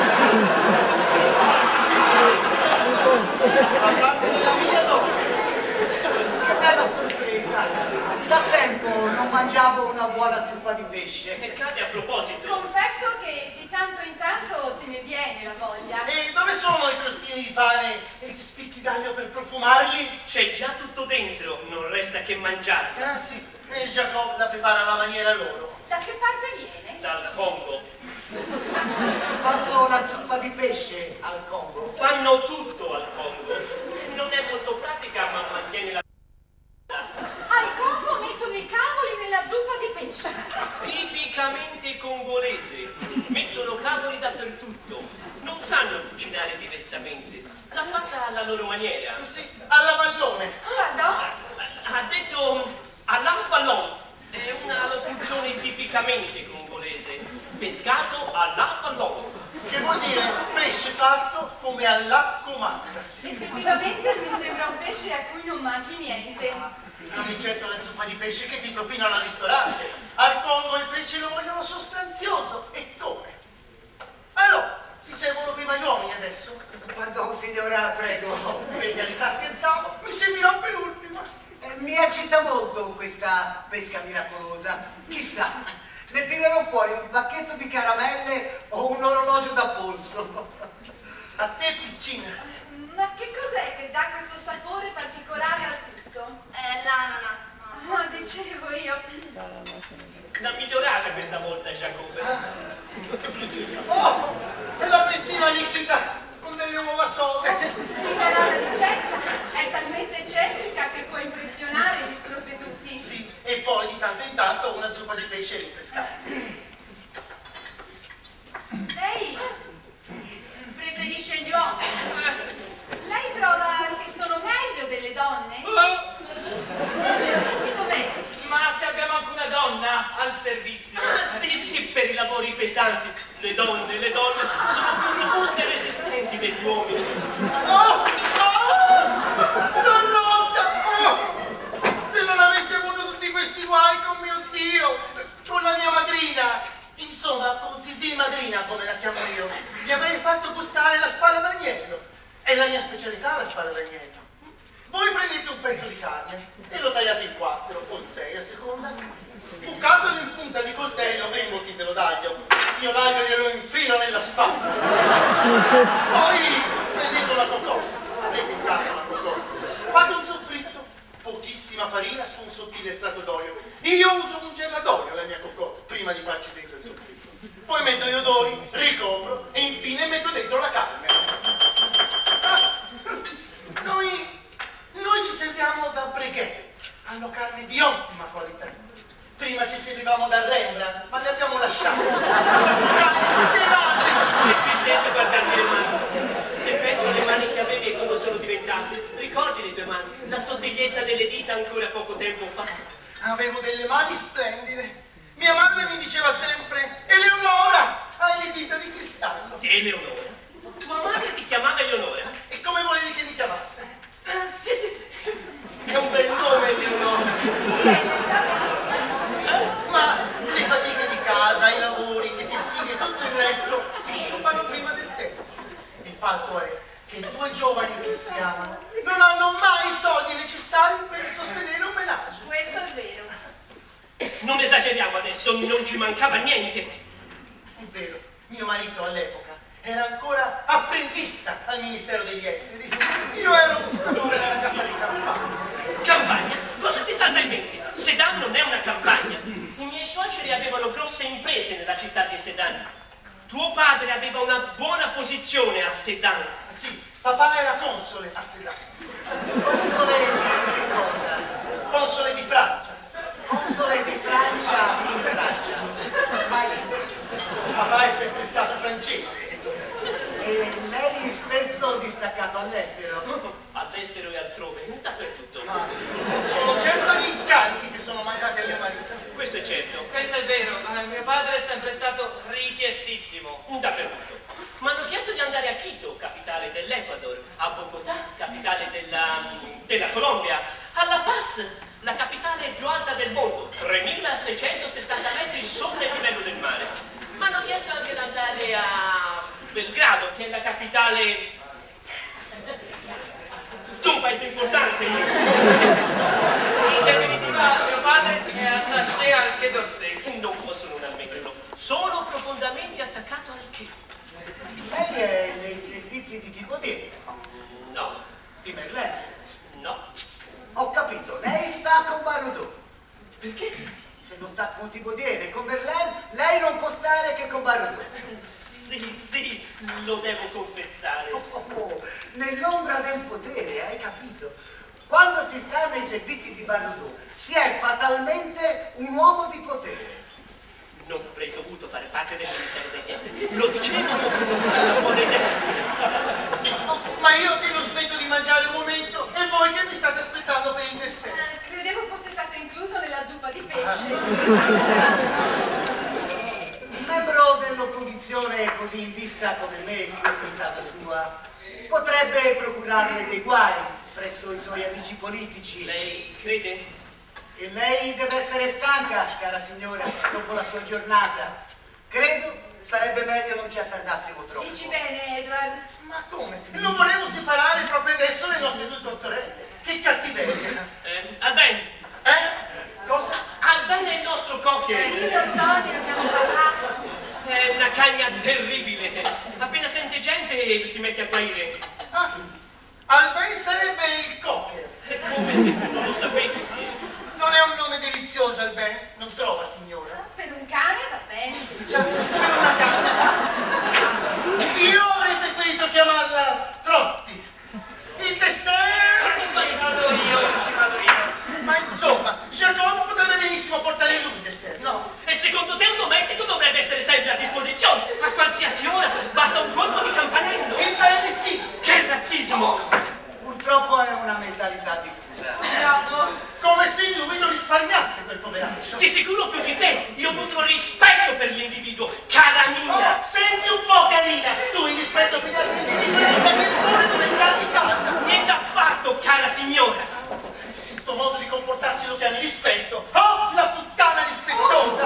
Fa parte della mia donna. Che bella sorpresa. Da tempo non mangiavo una buona zuppa di pesce. E cade a proposito. Confesso che di tanto in tanto te ne viene la voglia. E dove sono i crostini di pane e gli spicchi d'aglio per profumarli? C'è già tutto dentro, non resta che mangiare. Ah sì, e Jacob la prepara alla maniera loro. Da che parte viene? Dal Congo. Fanno la zuppa di pesce al Congo. Fanno tutto al Congo. Non è molto pratica, ma mantiene la... Al Congo mettono i cavoli nella zuppa di pesce. Tipicamente congolese. Mettono cavoli dappertutto. Non sanno cucinare diversamente. L'ha fatta alla loro maniera. Sì, alla vallone. Guarda, Ha detto all'aqualon. È una locuzione tipicamente congolese. Pescato all'aqualon. Che vuol dire pesce fatto come alla comanda. effettivamente mi sembra un pesce a cui non manchi niente. Non è certo la zuppa di pesce che ti propinano al ristorante. Al Congo il pesce lo vogliono sostanzioso. E come? Allora, si servono prima gli uomini adesso? Pardon, signora, prego. Per carità scherzavo, mi servirò per ultima. Mi eccita molto questa pesca miracolosa. Chissà, ne tirerò fuori un pacchetto di caramelle o un orologio da polso. A te, piccina. Ma che cos'è che dà questo sapore particolare al tutto? L'ananas. dicevo io. L'ha migliorata questa volta, Giacobbe. Oh, e la benzina arricchita con delle uova sode. Scriverà la ricetta, è talmente eccentrica che può impressionare gli sprovveduti. Sì, e poi di tanto in tanto una zuppa di pesce rinfrescante. Lei preferisce gli uomini? Lei trova che sono meglio delle donne? I servizi domestici. Ma se abbiamo anche una donna al servizio. Sì, per i lavori pesanti. Le donne sono più robuste e resistenti degli uomini. Oh! L'ho rotta! Oh! Se non avessi avuto tutti questi guai con mio zio, con la mia madrina, insomma, con Sisì madrina, come la chiamo io, gli avrei fatto gustare la spalla d'agnello. È la mia specialità, la spalla d'agnello. Voi prendete un pezzo di carne e lo tagliate in 4 o in 6 a seconda, bucatelo in punta di coltello e imbottitelo d'aglio. Io l'aglio glielo infilo nella spalla. Poi prendete una cocotta, avete in casa una cocotta, fate un soffritto, pochissima farina su un sottile strato d'olio. Io uso un gelato la mia cocotta prima di farci dentro il soffritto. Poi metto gli odori, ricopro e infine metto dentro la carne. Noi ci serviamo da Breguet, hanno carne di ottima qualità. Prima ci servivamo da Rembrandt, ma le abbiamo lasciate. Che tristezza guardarti le mani. Se penso alle mani che avevi e come sono diventate, ricordi le tue mani, la sottigliezza delle dita ancora poco tempo fa. Avevo delle mani splendide. Mia madre mi diceva sempre: Eleonora, hai le dita di cristallo. Eleonora? Tua madre ti chiamava Eleonora? E come volevi che mi chiamasse? Sì. È un bel nome, Eleonora. Sì, sta benissimo. Ma le fatiche di casa, i lavori, i tessili e tutto il resto ti sciupano prima del tempo. Il fatto è che due giovani che si amano non hanno mai i soldi necessari per sostenere un menage. Questo è vero. Non esageriamo adesso, non ci mancava niente. È vero, mio marito all'epoca era ancora apprendista al Ministero degli Esteri. Io ero una povera ragazza di campagna. Campagna? Cosa ti salta in mente? Sedan non è una campagna. I miei suoceri avevano grosse imprese nella città di Sedan. Tuo padre aveva una buona posizione a Sedan. Sì, papà era console a Sedan. Console di cosa? Console di Francia. Console di Francia in Francia. Mai sentito. Papà è sempre stato francese. E lei spesso distaccato all'estero? All'estero e altrove, dappertutto. Ma sono certo gli incarichi che sono mancati a mio marito. Questo è certo. Questo è vero, mio padre è sempre stato richiestissimo. Dappertutto. Mi hanno chiesto di andare a Quito, capitale dell'Ecuador, a Bogotà, capitale della Colombia, a La Paz, la capitale più alta del mondo, 3660 metri sopra il livello del mare. Mi hanno chiesto anche di andare a Belgrado, che è la capitale di un paese importante. In definitiva, mio padre è attaché al Quai d'Orsay. Non posso non ammetterlo. Sono profondamente attaccato al Quai. Lei è nei servizi di Thibaudier? No, Di Merlin? no. Ho capito, lei sta con Barudo. Perché? Se non sta con Thibaudier e con Merlin, lei non può stare che con Barudo. Sì, lo devo confessare. Nell'ombra del potere, hai capito? Quando si sta nei servizi di Barudo, si è fatalmente un uomo di potere. Non avrei dovuto fare parte del Ministero degli Esteri. Lo dicevo, non vorrei. Ma io che non smetto di mangiare un momento e voi che mi state aspettando per il dessert. Credevo fosse stato incluso nella zuppa di pesce. Un membro dell'opposizione così in vista come me, in casa sua, potrebbe procurarle dei guai presso i suoi amici politici. Lei crede? E lei deve essere stanca, cara signora, dopo la sua giornata. Credo sarebbe meglio non ci attardassimo troppo. Dici bene, Edward. Ma come? Non volevo separare proprio adesso le nostre due tortorelle. Che cattiveria. Alben. Cosa? Alben è il nostro cocker. Sì, lo so, ne abbiamo parlato. È una cagna terribile. Appena sente gente si mette a guaire. Ah, Alben sarebbe il cocker. È come se tu non lo sapessi. Non è un nome di delizioso il ben, non trova, signora? Per un cane va bene. Già, per una canna basta. Io avrei preferito chiamarla Trotti. Il dessert... Ci vado io. Ma insomma, Giacomo potrebbe benissimo portare lui il dessert, no? E secondo te un domestico dovrebbe essere sempre a disposizione? A qualsiasi ora basta un colpo di campanello. Ebbene sì. Che razzismo! Purtroppo è una mentalità diffusa. Bravo. Come se in lui non risparmiasse quel poveraccio. Di sicuro più di te, io nutro rispetto per l'individuo, cara mia! Oh, senti un po', carina, tu il rispetto per gli altri individui non sai neppure dove sta di casa. Niente affatto, cara signora! Il tuo modo di comportarsi lo chiami rispetto. Oh, la puttana rispettosa!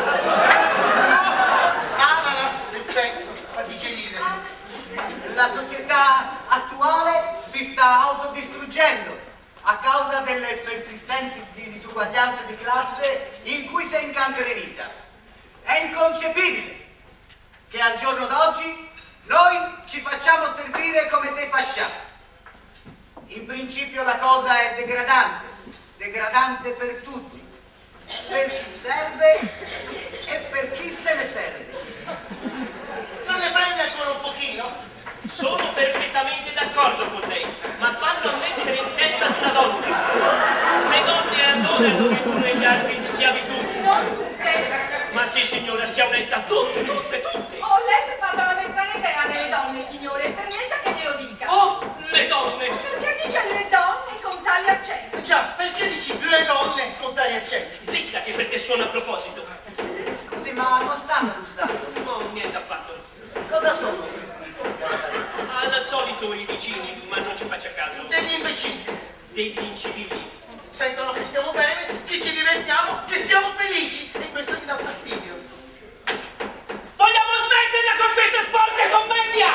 Ananas, perfetto, a digerire. La società attuale si sta autodistruggendo a causa delle persistenti disuguaglianze di classe in cui si è incancrenita. È inconcepibile che al giorno d'oggi noi ci facciamo servire come dei pascià. In principio la cosa è degradante per tutti, per chi serve e per chi se ne serve. Non ne prende ancora un pochino? Sono perfettamente d'accordo con lei, ma vanno a mettere in testa di una donna. Le donne allora non ridurre gli altri in schiavitù. Non tutte. Ma sì, signora, sia onesta, tutte! Oh, lei si è fatta una mia strana idea delle donne, signore. Permetta che glielo dica. Oh, le donne! Perché dice le donne con tali accenti? Già, perché dici le donne con tali accenti? Zitta, che per te suona a proposito. Scusi, ma non stanno bussando? No, niente affatto. Cosa sono questi? Al solito i vicini, ma non ci faccia caso. Degli imbecilli. Degli incivili. Sentono che stiamo bene, che ci divertiamo, che siamo felici e questo gli dà fastidio. Vogliamo smetterla con questa sporca commedia!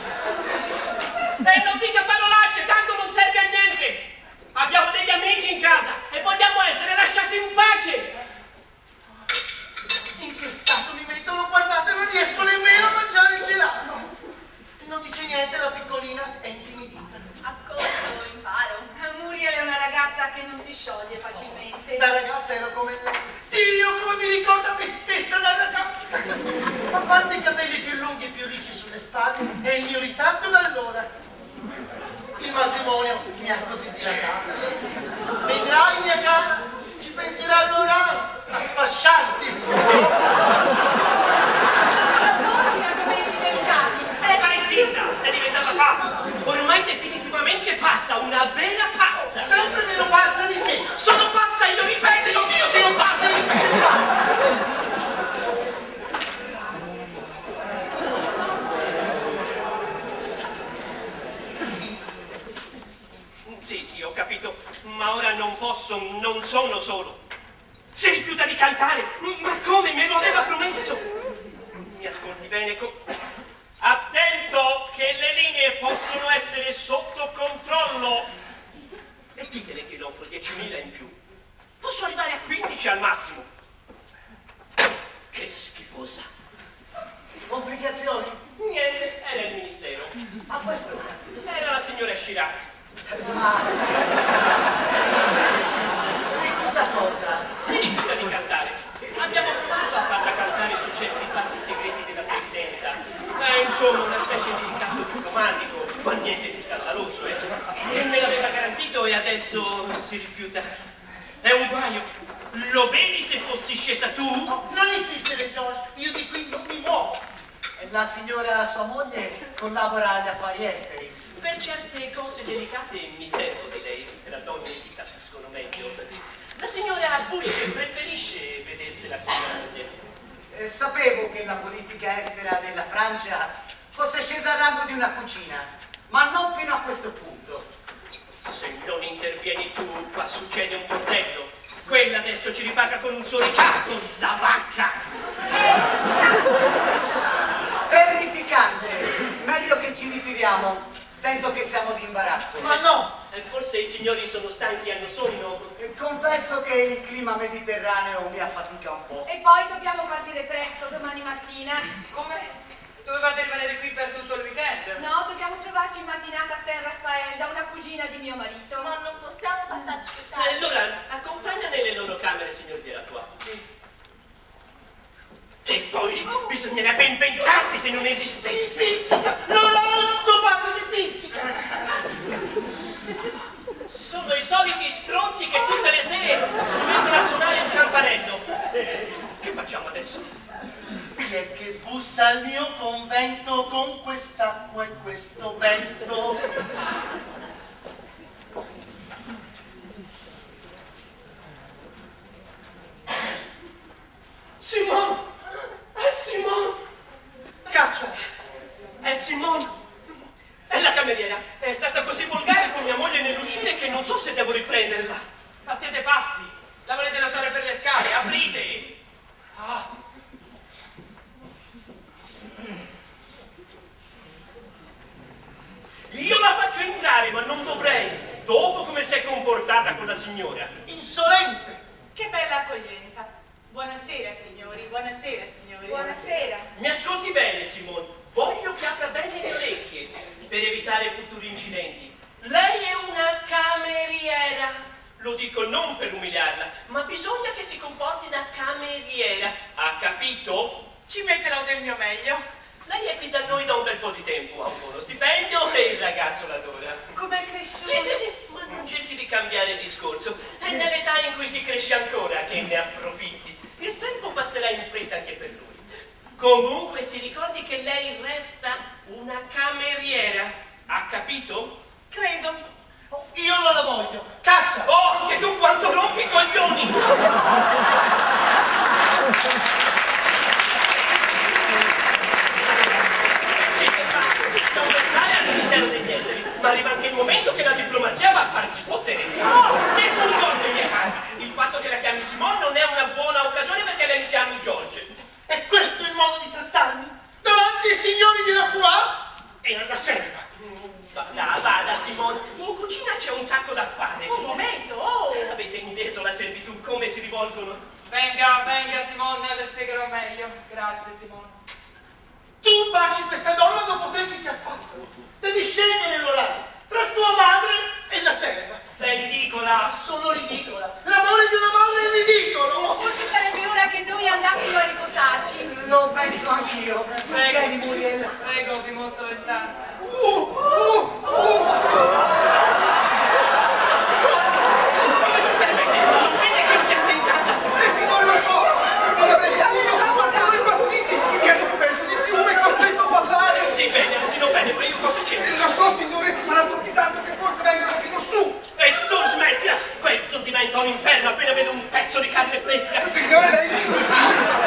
E non dica parolacce, tanto non serve a niente! Abbiamo degli amici in casa e vogliamo essere lasciati in pace! In che stato mi mettono? Guardate, non riesco nemmeno a mangiare il gelato. Non dice niente, la piccolina è intimidita. Ascolto, imparo. Muriel è una ragazza che non si scioglie facilmente. Da ragazza ero come lei. Dio, come mi ricorda me stessa da ragazza. A parte i capelli più lunghi e più ricci sulle spalle, è il mio ritratto da allora. Il matrimonio mi ha così dilatata. Vedrai, mia cara, ci penserà Laurent a sfasciarti. Porti argomenti delicati. Stai zitta, sei diventata pazza! Ormai definitivamente pazza, una vera pazza! Sempre meno pazza di che? Sono pazza, io ripeto! Io sono pazza di che? Sì, ho capito, ma ora non posso, non sono solo. Si rifiuta di cantare, ma come? Me lo aveva promesso! Mi ascolti bene? Attento che le linee possono essere sotto controllo! E ditele che le offro 10.000 in più. Posso arrivare a 15 al massimo. Che schifosa! Complicazioni? Niente, era il ministero. A quest'ora? Era la signora Chirac. Rifiuta cosa? Si rifiuta di cantare. Abbiamo provato a farla cantare su certi fatti segreti della presidenza. Insomma, una specie di canto diplomatico, ma niente di scandaloso, E me l'aveva garantito e adesso si rifiuta. È un guaio. Lo vedi se fossi scesa tu? Non insistere, George, io di qui non mi muovo. E la signora, sua moglie, collabora agli affari esteri. Per certe cose delicate mi servo di lei, le donne si capiscono meglio. La signora Bush preferisce vedersela con la moglie. Sapevo che la politica estera della Francia fosse scesa al rango di una cucina, ma non fino a questo punto. Se non intervieni tu, qua succede un bordello. Quella adesso ci ripaga con un suo ricatto, la vacca! Terrificante! Meglio che ci ritiriamo. Sento che siamo di imbarazzo. Ma no! Forse i signori sono stanchi e hanno sonno. Confesso che il clima mediterraneo mi affatica un po'. E poi dobbiamo partire presto domani mattina. Come? Dovevate rimanere qui per tutto il weekend? No, dobbiamo trovarci in mattinata a San Raffaele da una cugina di mio marito. Ma non possiamo passarci per tardi. Allora, accompagna nelle loro camere signor Delafoy? Sì. E poi bisognerebbe inventarti se non esistesse. Mi pizzica! L'orologio padre mi pizzica! Sono i soliti stronzi che tutte le sere si mettono a suonare un campanello. Che facciamo adesso? Chi è che bussa al mio convento con quest'acqua e questo vento? Simone! È Simone! Caccia! È Simone! È la cameriera! È stata così volgare con mia moglie nell'uscire che non so se devo riprenderla. Ma siete pazzi? La volete lasciare per le scale? Aprite! Ah! Io la faccio entrare, ma non dovrei. Dopo come si è comportata con la signora. Insolente! Che bella accoglienza. Buonasera, signori. Buonasera, signori. Buonasera. Mi ascolti bene, Simone. Voglio che apra bene le orecchie per evitare futuri incidenti. Lei è una cameriera. Lo dico non per umiliarla, ma bisogna che si comporti da cameriera. Ha capito? Ci metterò del mio meglio. Lei è qui da noi da un bel po' di tempo, ha un buono stipendio e il ragazzo l'adora. Com'è cresciuto? Sì, ma non cerchi di cambiare discorso. È nell'età in cui si cresce ancora che ne approfitti. Il tempo passerà in fretta anche per lui. Comunque si ricordi che lei resta una cameriera. Ha capito? Credo. Io non la voglio! Caccia! Oh, che tu quanto rompi i coglioni! Al Ministero degli Esteri, ma arriva anche il momento che la diplomazia va a farsi fottere. No, nessun Giorgio, mia cara. Il fatto che la chiami Simone non è una buona occasione perché lei mi chiami Giorgio. E questo è il modo di trattarmi? Davanti ai signori della Foix e alla serva. Vada, Simone. In cucina c'è un sacco da fare. Un momento, oh! Avete inteso la servitù, come si rivolgono? Venga, Simone, le spiegherò meglio. Grazie, Simone. Tu baci questa donna dopo quel che ti ha fatto. Devi scegliere l'orario tra tua madre e la serva. Sei ridicola. Sono ridicola. L'amore di una madre è ridicolo. Forse sarebbe ora che noi andassimo a riposarci. Lo penso anch'io. Prego, Vieni, Muriel. Prego, vi mostro le stanze. Come si permette? Non vede che c'è gente in casa? Signore, lo so! Non avrei saputo! Ma sono impazziti! Mi hanno coperto di piume e costretto a ballare! Sì, bene, ma io cosa c'entro? Lo so, signore, ma la sto pisando che forse vengano fino su! E tu smettila! Questo diventa un inferno appena vedo un pezzo di carne fresca! Signore, lei mi così!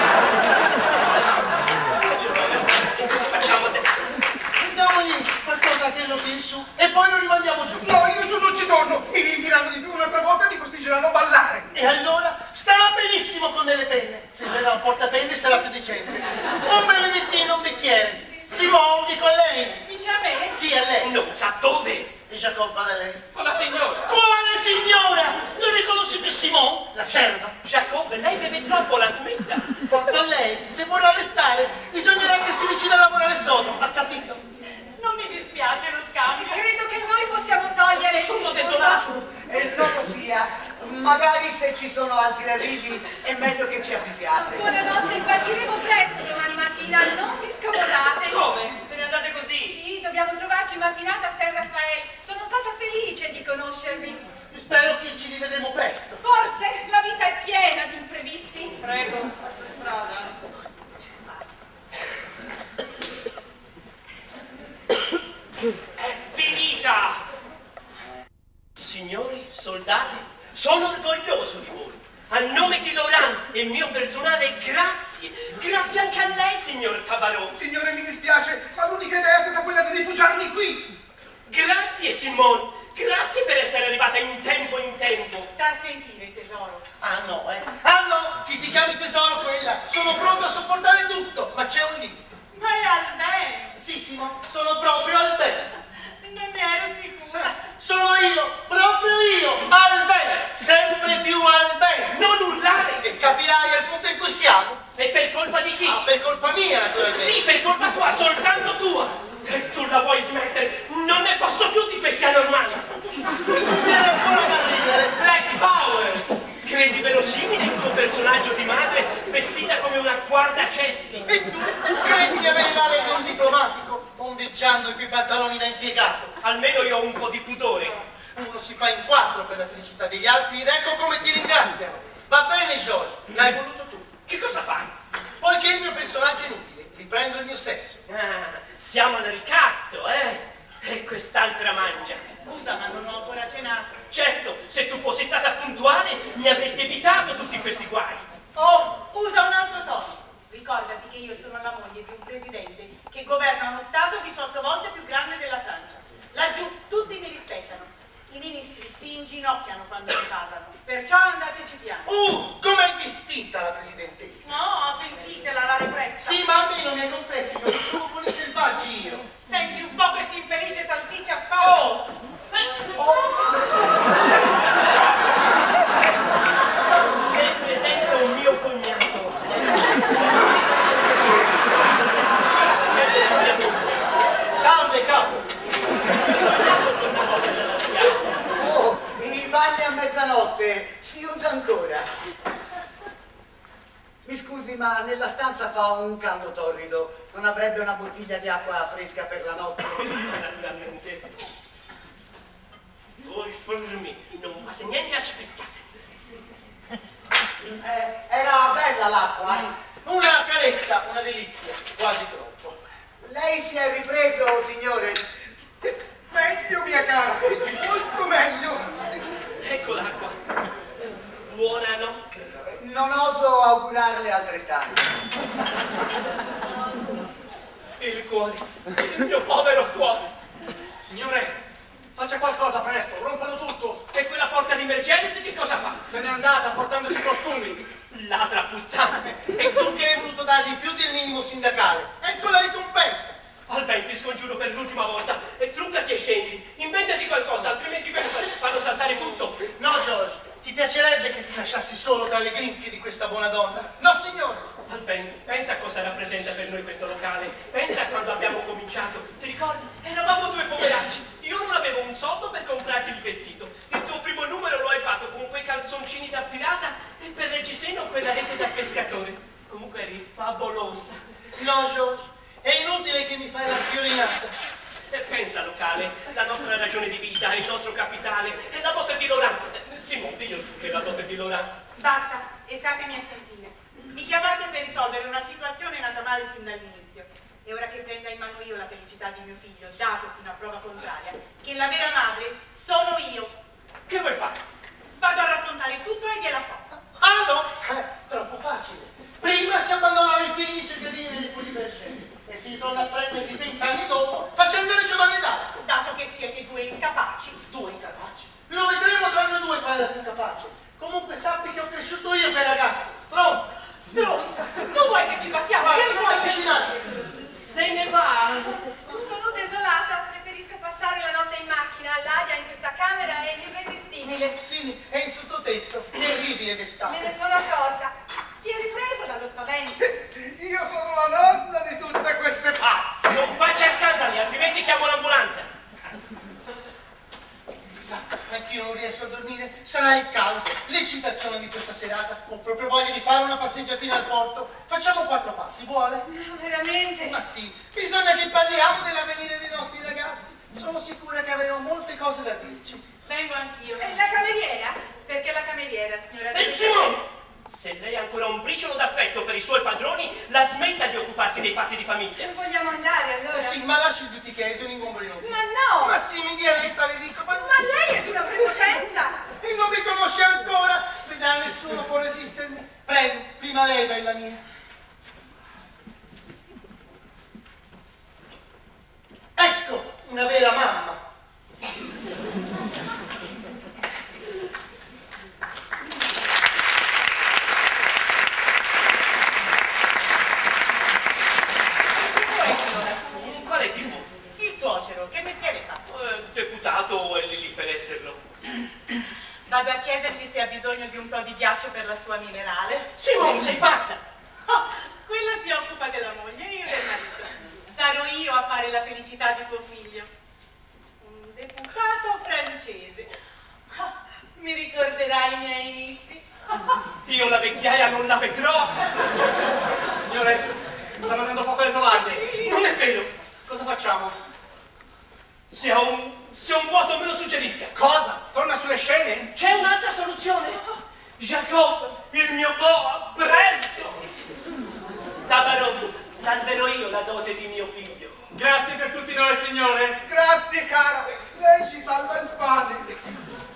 Che cosa facciamo adesso? Diamogli qualcosa che lo tiri su e poi lo rimandiamo giù. No, io giù non ci torno! Mi riempiranno di più un'altra volta e mi costringeranno a ballare! E allora starà benissimo con delle penne. Se verrà un portapenne sarà più decente. Un benedettino, un bicchiere. Simone, dico a lei. Dice a me? Sì, a lei. Non sa dove? E Jacob va da lei. Con la signora. Quale signora? Non riconosci più Simone? La serva. Jacob, lei beve troppo, la smetta. Quanto a lei, se vorrà restare, bisognerà che si decida a lavorare sodo. Ha capito? Non mi dispiace lo scambio. Credo che noi possiamo togliere. Sono desolato. E non lo sia. Magari se ci sono altri arrivi è meglio che ci avvisiate. Buonanotte, partiremo presto domani mattina, non vi scomodate. Come? Ve ne andate così? Sì, dobbiamo trovarci in mattinata a San Raffaele. Sono stata felice di conoscervi. Spero che ci rivedremo presto. Forse la vita è piena di imprevisti. Prego, faccio strada. È finita! Signori, soldati, sono orgoglioso di voi. A nome di Laurent e mio personale, grazie. Grazie anche a lei, signor Tabarot. Signore, mi dispiace, ma l'unica idea è stata quella di rifugiarmi qui! Grazie, Simone. Grazie per essere arrivata in tempo. Sta a sentire, tesoro. Ah no, Ah no, chi ti chiami tesoro quella? Sono pronto a sopportare tutto, ma c'è un limite. Ma è al bene. Sì, Simone, sono proprio al bene. Non ne ero sicura. Sono io, proprio io, al bene, sempre più al bene. Non urlare! E capirai al punto in cui siamo. E per colpa di chi? Ah, per colpa mia, naturalmente. Sì, per colpa tua, soltanto tua. E tu la vuoi smettere? Non ne posso più di questi anormali. Mi viene ancora da ridere. Black Power! Credi inverosimile il tuo personaggio di madre vestita come una guardacessi. E tu credi di avere l'aria di un diplomatico, ondeggiando i tuoi pantaloni da impiegato? Almeno io ho un po' di pudore. Uno si fa in quattro per la felicità degli altri ed ecco come ti ringraziano. Va bene, George, l'hai voluto tu. Che cosa fai? Poiché il mio personaggio è inutile, riprendo il mio sesso. Ah, siamo al ricatto, eh? E quest'altra mangia. Scusa, ma non ho ancora cenato. Certo, se tu fossi stata puntuale mi avresti evitato tutti questi guai. Oh, usa un altro tono. Ricordati che io sono la moglie di un presidente che governa uno stato 18 volte più grande della Francia. Laggiù tutti mi rispettano. I ministri si inginocchiano quando mi parlano, perciò andateci piano. Com'è distinta la presidentessa? No, sentitela, la repressa. Sì, ma almeno mi hai compressi, non sono con i selvaggi io. Senti un po' questa infelice salsiccia sfoglia. Le presento un mio cognato. Salve, capo. I balli a mezzanotte si usa ancora. Mi scusi, ma nella stanza fa un caldo torrido. Non avrebbe una bottiglia di acqua fresca per la notte? Naturalmente. Voi fermi, non fate niente, aspettate. Era bella l'acqua? Una carezza, una delizia, quasi troppo. Lei si è ripreso, signore? Meglio, mia cara, molto meglio. Ecco l'acqua. Buona, no? Non oso augurarle altrettanto. Il cuore, il mio povero cuore. Signore, faccia qualcosa presto, rompano tutto. E quella porca di Mercedes che cosa fa? Se n'è andata portandosi i costumi. Ladra puttana. E tu che hai voluto dargli più del minimo sindacale? Ecco la ricompensa. Alben, ti scongiuro per l'ultima volta e truccati e scendi. Inventati qualcosa, altrimenti fanno saltare tutto. No, George, ti piacerebbe che ti lasciassi solo tra le grinfie di questa buona donna? No, signore. Alben, pensa a cosa rappresenta per noi questo locale. Pensa a quando abbiamo cominciato. Ti ricordi? Eravamo due poveracci. Io non avevo un soldo per comprarti il vestito. Il tuo primo numero lo hai fatto con quei calzoncini da pirata e per reggiseno quella rete da pescatore. Comunque eri favolosa. No, George. È inutile che mi fai la fiorinata. E pensa, locale, la nostra ragione di vita, il nostro capitale, è la botte di Laurent. Simone, dillo tu che è la botte di Laurent. Basta, e statemi a sentire. Mi chiamate per risolvere una situazione nata male sin dall'inizio. E ora che prenda in mano io la felicità di mio figlio, dato fino a prova contraria, che la vera madre sono io. Che vuoi fare? Vado a raccontare tutto e gliela fa. Ah no, troppo facile. Prima si abbandonano i figli sui gradini delle fulibergenti e si ritorna a prenderli 20 anni dopo facendole Giovanni d'Arco. Dato che siete due incapaci. Due incapaci? Lo vedremo tra noi due qual è la più capace. Comunque sappi che ho cresciuto io per ragazze. Stronza! Stronza! Tu vuoi che ci battiamo? Guarda, Che non vuoi? avvicinarti. Se ne va! Sono desolata, preferisco passare la notte in macchina. L'aria in questa camera è irresistibile. Sì, è in sottotetto. Terribile d'estate. Me ne sono accorta. Si è ripreso dallo spavento. Io sono la nonna di tutte queste pazze. Non faccia scandali, altrimenti chiamo l'ambulanza. Anch'io non riesco a dormire. Sarà il caldo, l'eccitazione di questa serata. Ho proprio voglia di fare una passeggiatina al porto. Facciamo 4 passi, vuole? No, veramente? Ma sì, bisogna che parliamo dell'avvenire dei nostri ragazzi. Sono sicura che avremo molte cose da dirci. Vengo anch'io. E la cameriera? Perché la cameriera, signora E Simone! Se lei ha ancora un briciolo d'affetto per i suoi padroni, la smetta di occuparsi dei fatti di famiglia. Non vogliamo andare allora? Sì, ma lasci il butichese un ingombrino. Ma no! Ma sì, mi dia retta, le dico, ma lei è di una prepotenza! E non mi conosce ancora! Vedrà, nessuno può resistermi. Prego, prima lei, bella mia. Ecco, una vera mamma. Quale TV? Il suocero, che mestiere fa? Deputato è lì per esserlo. Vado a chiedergli se ha bisogno di un po' di ghiaccio per la sua minerale. Simone, sei pazza! Oh, quella si occupa della moglie e io del marito. Sarò io a fare la felicità di tuo figlio. Un deputato francese. Ah, mi ricorderai i miei inizi. Io la vecchiaia non la vedrò. Signore, stanno dando fuoco alle tovaglie. Sì, non è vero. Cosa facciamo? Se ho un vuoto me lo suggerisca. Cosa? Torna sulle scene? C'è un'altra soluzione. Jacob, il mio boa, presto. Tabarot, salverò io la dote di mio figlio. Grazie per tutti noi, signore. Grazie, cara. Lei ci salva il pane.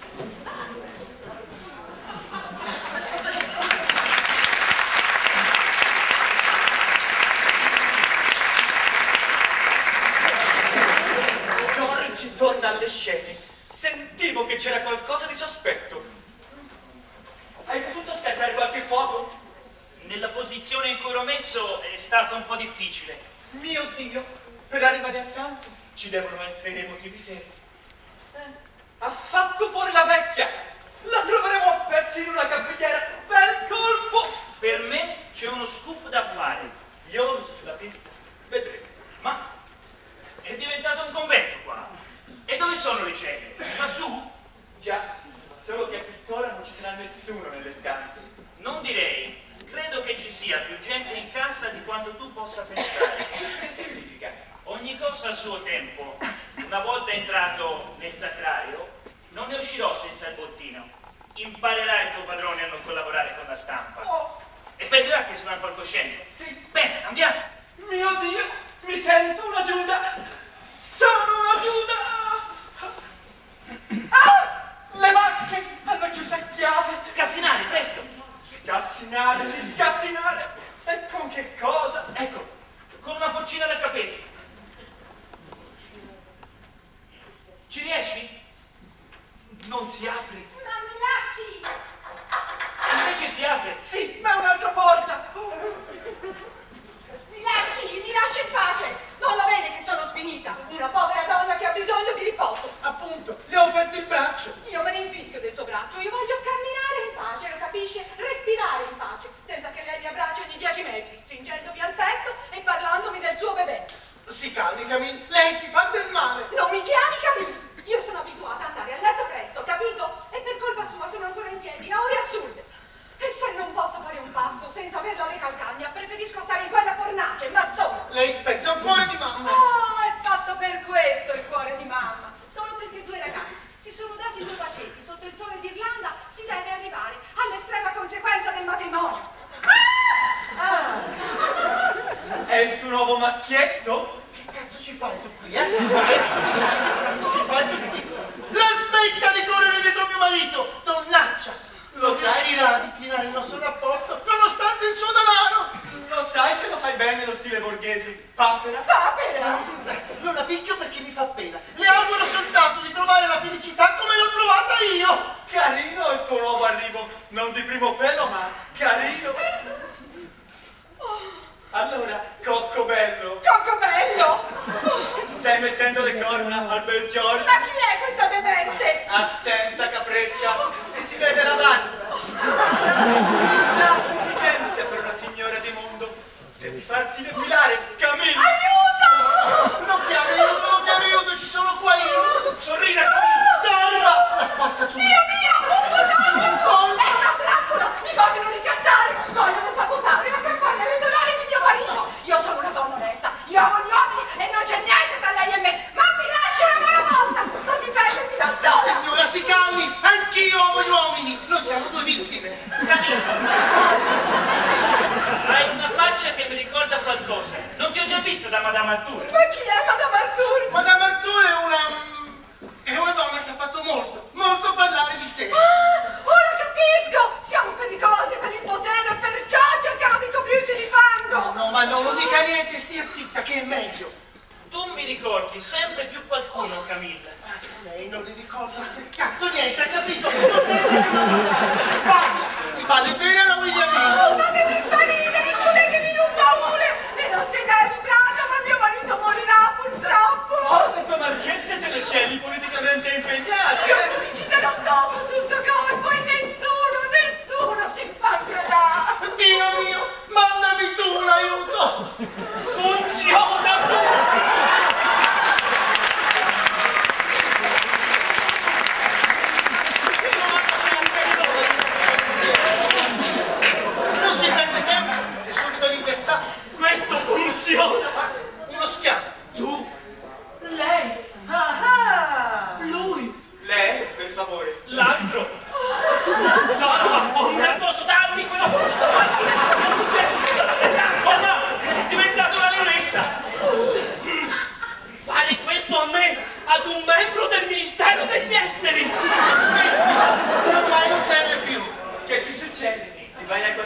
George torna alle scene. Sentivo che c'era qualcosa di sospetto. Hai potuto scattare qualche foto? Nella posizione in cui l'ho messo è stato un po' difficile. Mio Dio, per arrivare a tanto ci devono essere dei motivi seri. Ha fatto fuori la vecchia! La troveremo a pezzi in una campiglia. Bel colpo! Per me c'è uno scoop da fare. Io non sono sulla pista. Vedremo. Ma è diventato un convento qua. E dove sono le celle? Lassù? Già, solo che a quest'ora non ci sarà nessuno nelle stanze. Non direi. Credo che ci sia più gente in casa di quanto tu possa pensare. Che significa? Ogni cosa al suo tempo. Una volta entrato nel sacrario, non ne uscirò senza il bottino. Imparerai il tuo padrone a non collaborare con la stampa. E vedrà che sono palcoscenico. Sì. Bene, andiamo. Mio Dio, mi sento una Giuda. Sono una Giuda. Ah! Le vacche hanno chiuso a chiave. Scassinare, presto. Scassinare, sì, scassinare. E con che cosa? Ecco, con una forcina da capelli. Ci riesci? Non si apre. Ma mi lasci! E invece si apre. Sì, ma è un'altra porta. Mi lasci in pace! Non lo vede che sono sfinita? Una povera donna che ha bisogno di riposo. Appunto, le ho offerto il braccio. Io me ne infischio del suo braccio. Io voglio camminare in pace, lo capisce? Respirare in pace, senza che lei mi abbracci ogni 10 metri, stringendomi al petto e parlandomi del suo bebè. Si calmi, Camille. Lei si fa del male. Non mi chiami Camille! Io sono abituata ad andare a letto presto, capito? E per colpa sua sono ancora in piedi a ore assurde. E se non posso fare un passo senza averlo alle calcagna, preferisco stare in quella fornace, ma solo. Lei spezza un cuore di mamma. Oh, è fatto per questo il cuore di mamma. Solo perché due ragazzi si sono dati due bacetti sotto il sole d'Irlanda si deve arrivare all'estrema conseguenza del matrimonio. È il tuo nuovo maschietto? Che cazzo ci fai tu qui, Adesso mi dici che cazzo ci fai tu qui? La smetta di correre dietro mio marito, donnaccia! Lo sai? Riuscirà a declinare il nostro rapporto nonostante il suo denaro! Lo sai che lo fai bene lo stile borghese papera? Papera! Non la picchio perché mi fa pena. Le auguro soltanto di trovare la felicità come l'ho trovata io! Carino il tuo nuovo arrivo, non di primo pelo, ma carino. Allora, Coccobello. Coccobello! Stai mettendo le corna al bel Giorgio? Ma chi è questa demente? Attenta, capretta, ti si vede la banda. La intelligenza per una signora di mondo. Devi farti depilare, Camille. Aiuto! Non chiami aiuto, ci sono qua io! Sorride, Camille! Salva! La spazzatura! Dio mio! Un fotografico! È una trappola! Mi vogliono ricattare! Vogliono sabotare la campagna elettorale di mio marito! Io sono una donna onesta! Io amo gli uomini e non c'è niente tra lei e me! Ma mi lasci una buona volta! So difendermi da sola! Signora, si calmi! Anch'io amo gli uomini! Noi siamo due vittime! Hai una faccia che mi ricorda qualcosa. Non ti ho già visto da Madame Arthur. Ma chi è Madame Arthur? Madame Arthur è una donna che ha fatto molto parlare di sé. Ora capisco! Siamo pericolosi per il potere, perciò cercano di coprirci di fango! No, ma non dica niente, stia zitta che è meglio. Tu mi ricordi sempre più qualcuno, Camilla. Lei non li ricorda che cazzo niente, ha capito? Si fa le bene alla Williamina. Fatemi sparire, mi chiudetemi in un baule! Le nostre idee vibranno, ma mio marito morirà purtroppo! Oh, le tue marchette te le scegli politicamente impegnate. Io mi suiciderò dopo sul suo corpo e nessuno ci pagherà! Dio mio, mandami tu un aiuto! Funziona così!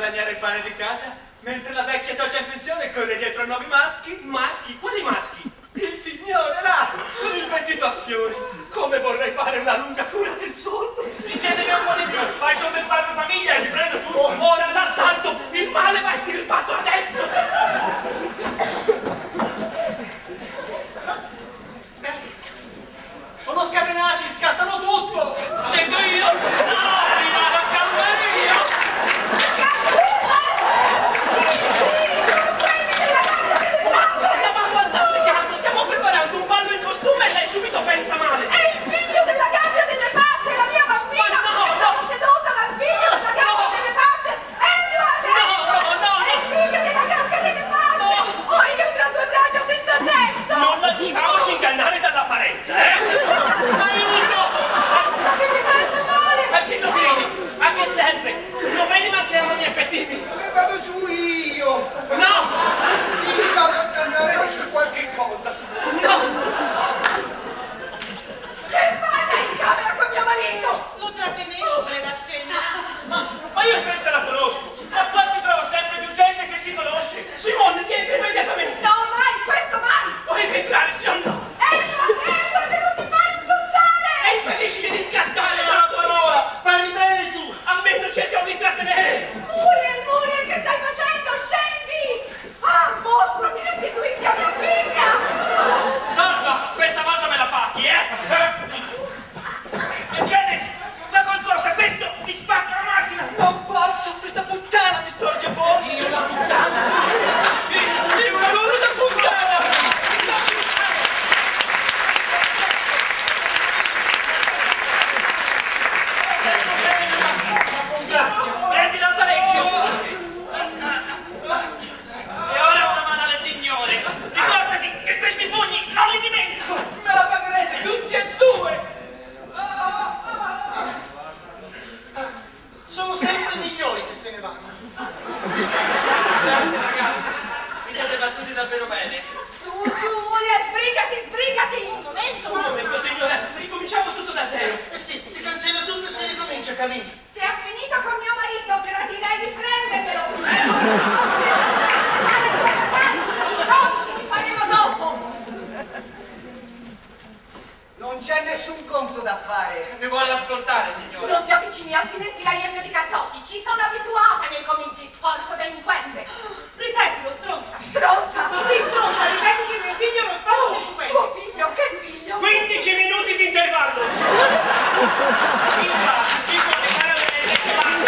guadagnare il pane di casa, mentre la vecchia socia in pensione corre dietro a nuovi maschi. Maschi? Quali maschi? Il signore là, con il vestito a fiori. Come vorrei fare una lunga cura del sonno. Spingetemi un po' di più, faccio per padre famiglia e riprendo tutto. Ora l'assalto, il male va estirpato adesso. Sono scatenati, scassano tutto. Scendo io? No, rimane a campanile. Stiamo preparando un ballo in costume e lei subito pensa male. È il figlio della gabbia delle pazze, la mia bambina! Ma no, è stata seduta dal figlio della gabbia delle pazze! Edward! No! È il figlio della gabbia delle pazze! Ho io tra due braccia senza sesso! Non lasciamoci ingannare dall'apparenza, Aiuto! Ma che mi sento male! Ma che novini? A che serve? Non me ne mancheranno gli effettivi. E vado giù io! No! Sì, vado a cantare e dico qualche cosa. No! Che fai in camera con mio marito? Lo trattenevo, voleva scendere. Ma io questa la conosco. Ma qua si trova sempre più gente che si conosce. Simone, rientra immediatamente. No, mai, questo mai! Vuoi entrare, sì o no? Edward, non ti fai inzuzzare! E impedisci di scattare Questa è la parola! Parli bene tu! Avendo cercato di trattenere. Muriel, che stai facendo? Scendi! Ah, mostro, mi restituisci a mia figlia! Torna, questa volta me la paghi, Mercedes, fa qualcosa, questo mi spacca la macchina. Non posso, questa puttana mi storge polsi. Io la puttana! Sì, una brutta puttana. Grazie! Prendi l'apparecchio. E ora una mano alle signore. Ricordati che questi pugni non li dimentico. Me la pagherete tutti e due. Sono sempre i migliori che se ne vanno. Grazie ragazzi, vi siete battuti davvero bene. Su, Muriel, sbrigati! Un momento. Un momento, signore, ricominciamo tutto da zero. Eh sì, si cancella tutto e si ricomincia, Camille. Se ha finito con mio marito, gradirei di prendermelo! I conti li faremo dopo! Non c'è nessun conto da fare. Mi vuole ascoltare, signore? Non si avvicini, altrimenti la riempio di cazzotti! Ci sono abituata nei comizi, sporco delinquente! Ripetilo, stronza. Stronza! Sì, stronza, ripeti che mio figlio è uno sporco delinquente. Suo figlio, che figlio! 15 minuti di intervallo. Viva, dico le caramelle che vanno.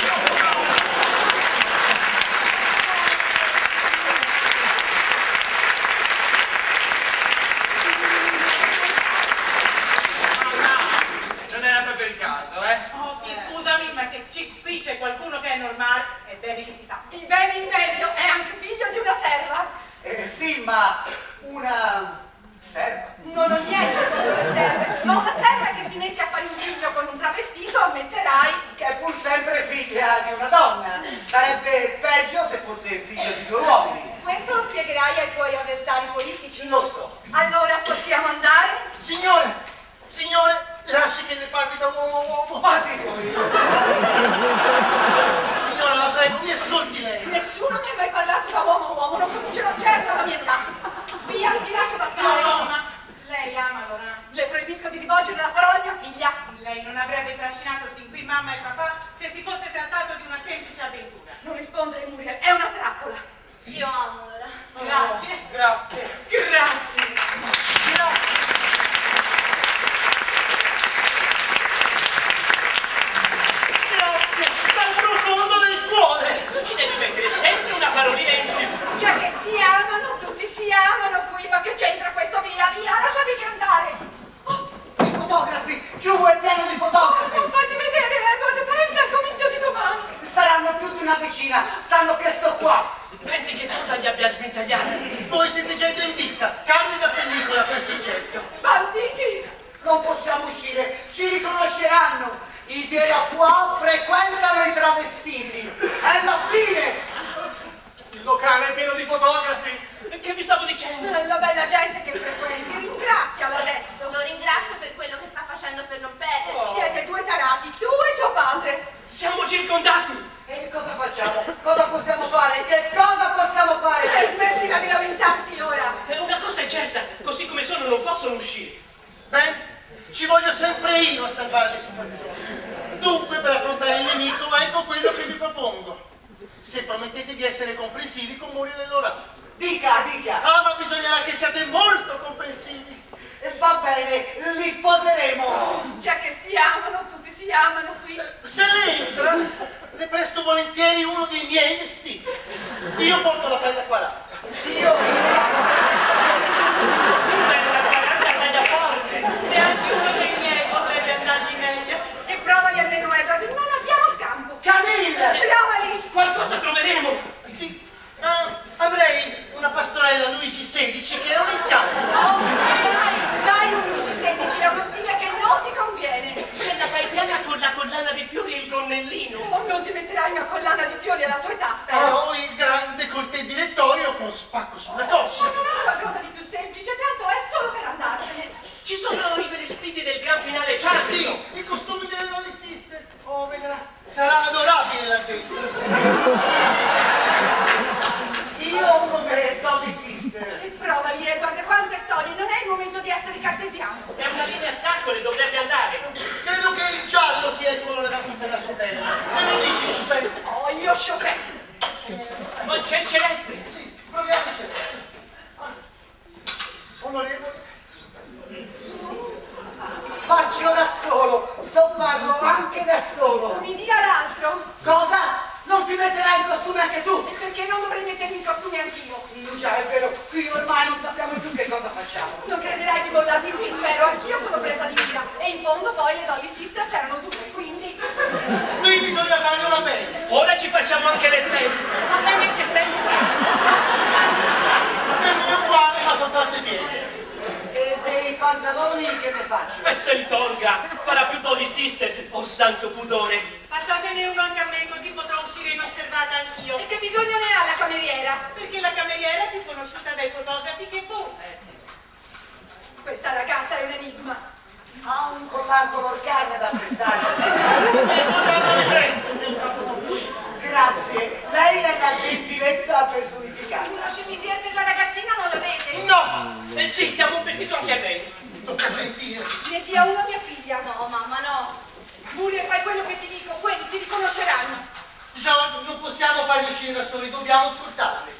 Non era proprio il caso, eh? Oh sì, scusami, ma se qui c'è qualcuno che è normale, è bene che si sa. Di bene in meglio, è anche figlio di una serva! Sì, ma una serva. Non ho niente contro le serve, ma una serva che si mette a fare un figlio con un travestito, ammetterai. Che è pur sempre figlia di una donna. Sarebbe peggio se fosse figlio di due uomini. Questo lo spiegherai ai tuoi avversari politici? Lo so. Allora possiamo andare? Signore, lasci che le parli da uomo a uomo. Ma dico io. Signora, la prego, mi ascolti lei. Nessuno mi ha mai parlato da uomo a uomo, non comincerò certo alla mia età. Via, non ci lascio passare. Insomma, lei ama Laurent. Le proibisco di rivolgere la parola a mia figlia. Lei non avrebbe trascinato sin qui mamma e papà se si fosse trattato di una semplice avventura. Non rispondere, Muriel, è una trappola. Io amo ora. Grazie. Grazie. Grazie. Grazie, dal profondo del cuore. Tu ci devi mettere sempre una parolina in più. Cioè che si amano, tutti si amano qui, ma che c'entra questo via? Lasciateci andare. I fotografi, giù è pieno di fotografi. Non farti vedere, Edward, pensa al comincio di domani. Saranno più di una decina, sanno che sto qua. Pensi che tutta gli abbia sguinzagliati? Voi siete gente in vista, carne da pellicola questo getto. Banditi! Non possiamo uscire, ci riconosceranno. I Delafoy frequentano i travestiti. È la fine. Il locale è pieno di fotografi. Che vi stavo dicendo? La bella gente che frequenti, ringraziala adesso. Lo ringrazio per quello che sta facendo per non perderci. Siete due tarati, tu e tuo padre. Siamo circondati. E cosa facciamo? facciamo? Cosa possiamo fare? Che cosa possiamo fare? Smettila di lamentarti ora. Una cosa è certa, così come sono non possono uscire. Beh, ci voglio sempre io a salvare le situazioni. Dunque, per affrontare il nemico, ecco quello che vi propongo. Se promettete di essere comprensivi con Muriel e Laurent. Dica, dica. Ah, ma bisognerà che siate molto comprensivi. Va bene, li sposeremo. Già che si amano, tutti si amano qui. Se lei entra, le presto volentieri uno dei miei vestiti. Io porto la taglia 40. Io... Sì, bella, 40 taglia forte. E anche uno dei miei potrebbe andargli meglio. E provali almeno, Edward, non abbiamo scampo. Camilla! Provali. Qualcosa troveremo. Sì, avrei una pastorella Luigi XVI che è un incanto. No, dai un Luigi XVI, è uno stile che non ti conviene. C'è la paesiana con la collana di fiori e il gonnellino. Oh, non ti metterai una collana di fiori alla tua età, Ah, spero. o il grande coltè direttorio con spacco sulla coscia. Ma non è qualcosa di più semplice, tanto è solo per andarsene. Ci sono i vestiti del gran finale Charles. Sì, i costumi delle Holy Sister. Oh, vedrà, sarà adorabile là dentro. Io ho un nome, Dolly Sister. E provali, Edward, quante storie, non è il momento di essere cartesiano. È una linea a saccole, dovrebbe andare. Credo che il giallo sia il colore dato per la sorella. E lo dici, Chopin? Oh, io Chopin. Ma c'è il celeste. Sì, proviamoci. Onorevole. Faccio da solo, so farlo anche da solo. Mi dia l'altro. Cosa? Non ti metterai in costume anche tu? E perché non dovrei mettermi in costume anch'io? Già, è vero, qui ormai non sappiamo più che cosa facciamo. Non crederai di bollarmi qui, spero, anch'io sono presa di mira. E in fondo poi le Dolly Sisters erano due, quindi... Qui bisogna fare una pezza. Ora ci facciamo anche le pezze. Va bene anche senza. Per me è uguale, ma fa false piedi. E dei pantaloni che ne faccio? E se li tolga, farà più Dolly Sisters, oh santo pudore. Passatene uno anche a me, così potrò uscire inosservata anch'io. E che bisogno ne ha la cameriera? Perché la cameriera è più conosciuta dai fotografi che tu. Sì. Questa ragazza è un enigma. Ha un collar color carne da prestare. E guardate presto, che è un capo qui. Grazie, lei è la gentilezza personificata. Una chemisier per la ragazzina non l'avete? No! Sì, diamo un vestito anche a lei. Tocca sentire. Ne dia uno a mia figlia. No, mamma, no. Muriel, fai quello che ti dico, quelli ti riconosceranno. George, non possiamo farli uscire da soli, dobbiamo ascoltarli.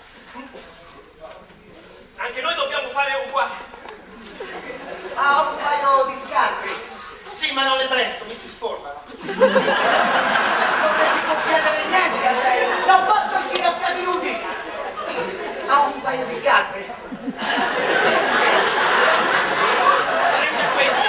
Anche noi dobbiamo fare uguale. Ha un paio di scarpe. Sì, ma non le presto, mi si sformano. Non le si può chiedere niente a lei. Non posso uscire a piedi nudi. Ha un paio di scarpe. Prenda questo.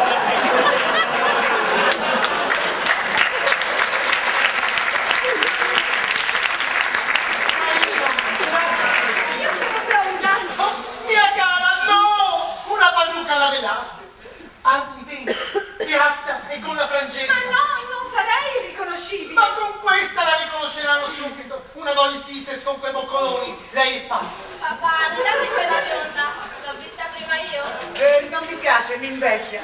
Io sono pronta. Oh, mia cara, no! Una parrucca alla Velasquez. Anni 20, piatta e con la frangetta. Ma no, non sarei riconoscibile. Ma con questa la riconosceranno subito. Una Dolly Sisters con quei boccoloni. Lei è pazza. Papà, non dammi quella bionda. L'ho vista prima io. Non mi piace, mi invecchia.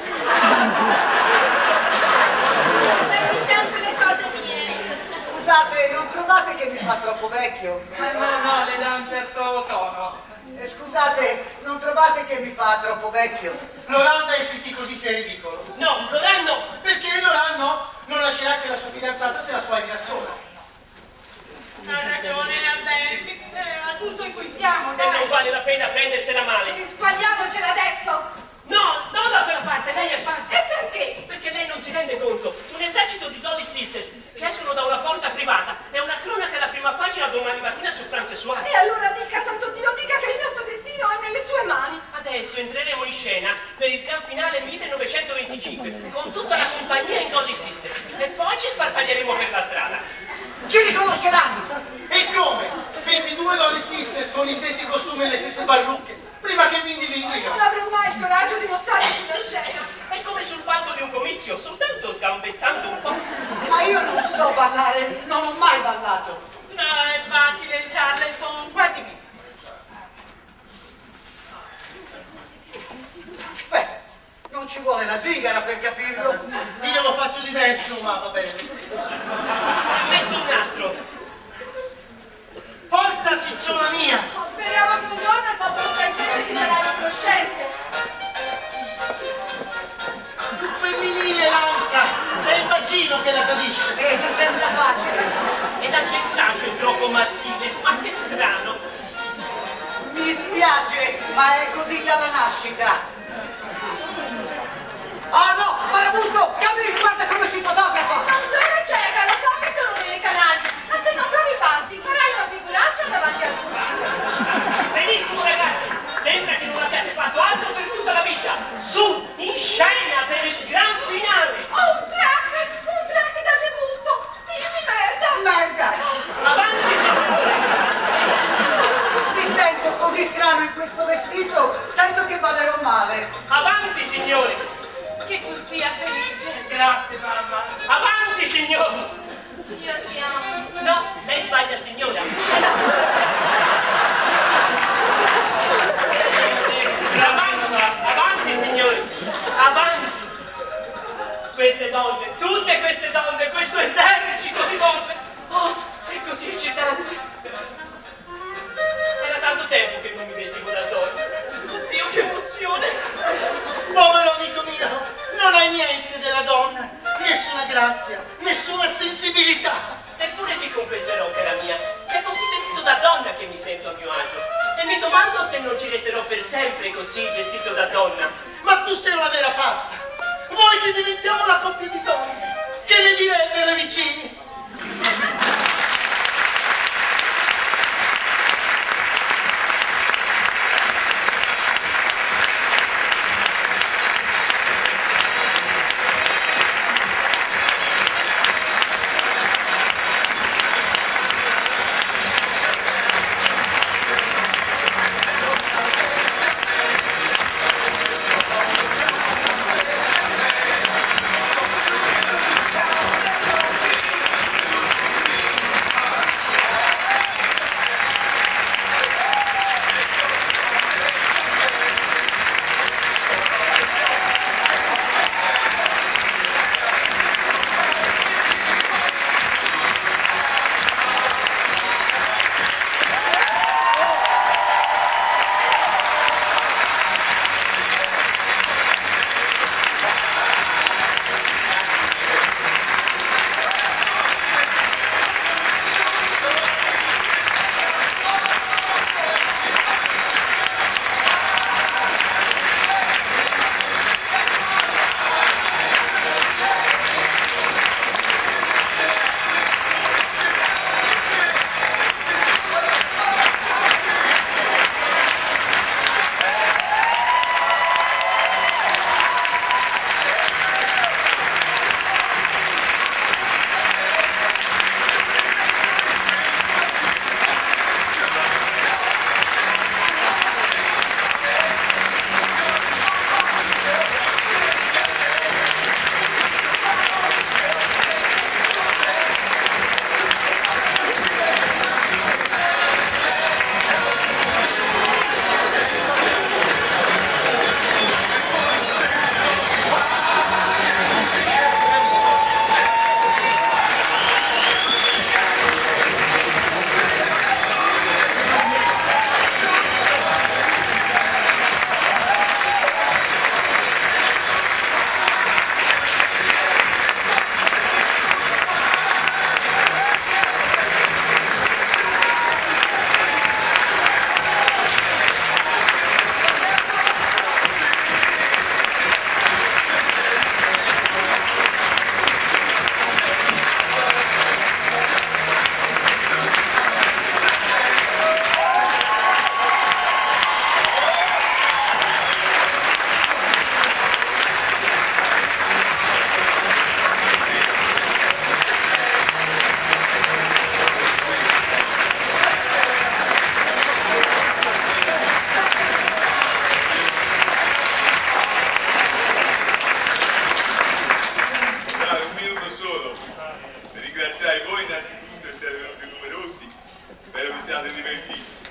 Prendi sempre le cose mie. Scusate, non trovate che mi fa troppo vecchio? No, le dà un certo tono. Scusate, non trovate che mi fa troppo vecchio? Laurent vestiti così sei ridicolo. No, Laurent no. Perché Laurent no? Non lascerà che la sua fidanzata se la sguagli da sola. Ha ragione, Albert. A tutto in cui siamo, E dai. non vale la pena prendersela male. Squagliamocela adesso. No, non da quella parte, lei è pazza. E perché? Perché lei non si rende conto. Un esercito di Dolly Sisters che escono da una porta privata è una cronaca da prima pagina domani mattina su Fran Sessuale. E allora dica, santo Dio, dica che il nostro destino è nelle sue mani. Adesso entreremo in scena per il gran finale 1925 con tutta la compagnia in Dolly Sisters e poi ci sparpaglieremo per la strada. Ci riconosceranno! E come? 22 Dolly Sisters con gli stessi costumi e le stesse parrucche. Prima che vi individui Non io. avrò mai il coraggio di mostrare sulla scena. È come sul palco di un comizio, soltanto sgambettando un po'. Ma io non so ballare, non ho mai ballato. No, è facile, Charleston. Guardimi. Beh, non ci vuole la zingara per capirlo. Io lo faccio diverso, ma va bene lo stesso. Metto un nastro. ma che strano. Mi dispiace, ma è così dalla nascita. Oh no, Marabutto, Camille, guarda come si fotografa! Non sono cieca, lo so che sono dei canali, ma se non provi passi farai una figuraccia davanti al pubblico. Benissimo ragazzi, sembra che non abbiate fatto altro per tutta la vita. Su, in scena per il gran finale. Ho un track da debutto, dimmi merda. Merda! Avanti signore. Mi sento così strano in questo vestito, sento che ballerò male. Avanti signori. Che tu sia felice. Grazie, mamma. Avanti signori. Io ti amo. No, lei sbaglia signora. Avanti signori, avanti. Queste donne, tutte queste donne, questo esercito di donne. Oh, è così eccitante. Era tanto tempo che non mi vestivo da donna. Oddio, che emozione. Povero amico mio, non hai niente della donna, nessuna grazia, nessuna sensibilità. Eppure ti confesserò, cara mia, che è così vestito da donna che mi sento a mio agio. E mi domando se non ci resterò per sempre così vestito da donna. Ma tu sei una vera pazza. Vuoi che diventiamo una coppia di donne? Che ne direbbero i vicini? siate divertiti.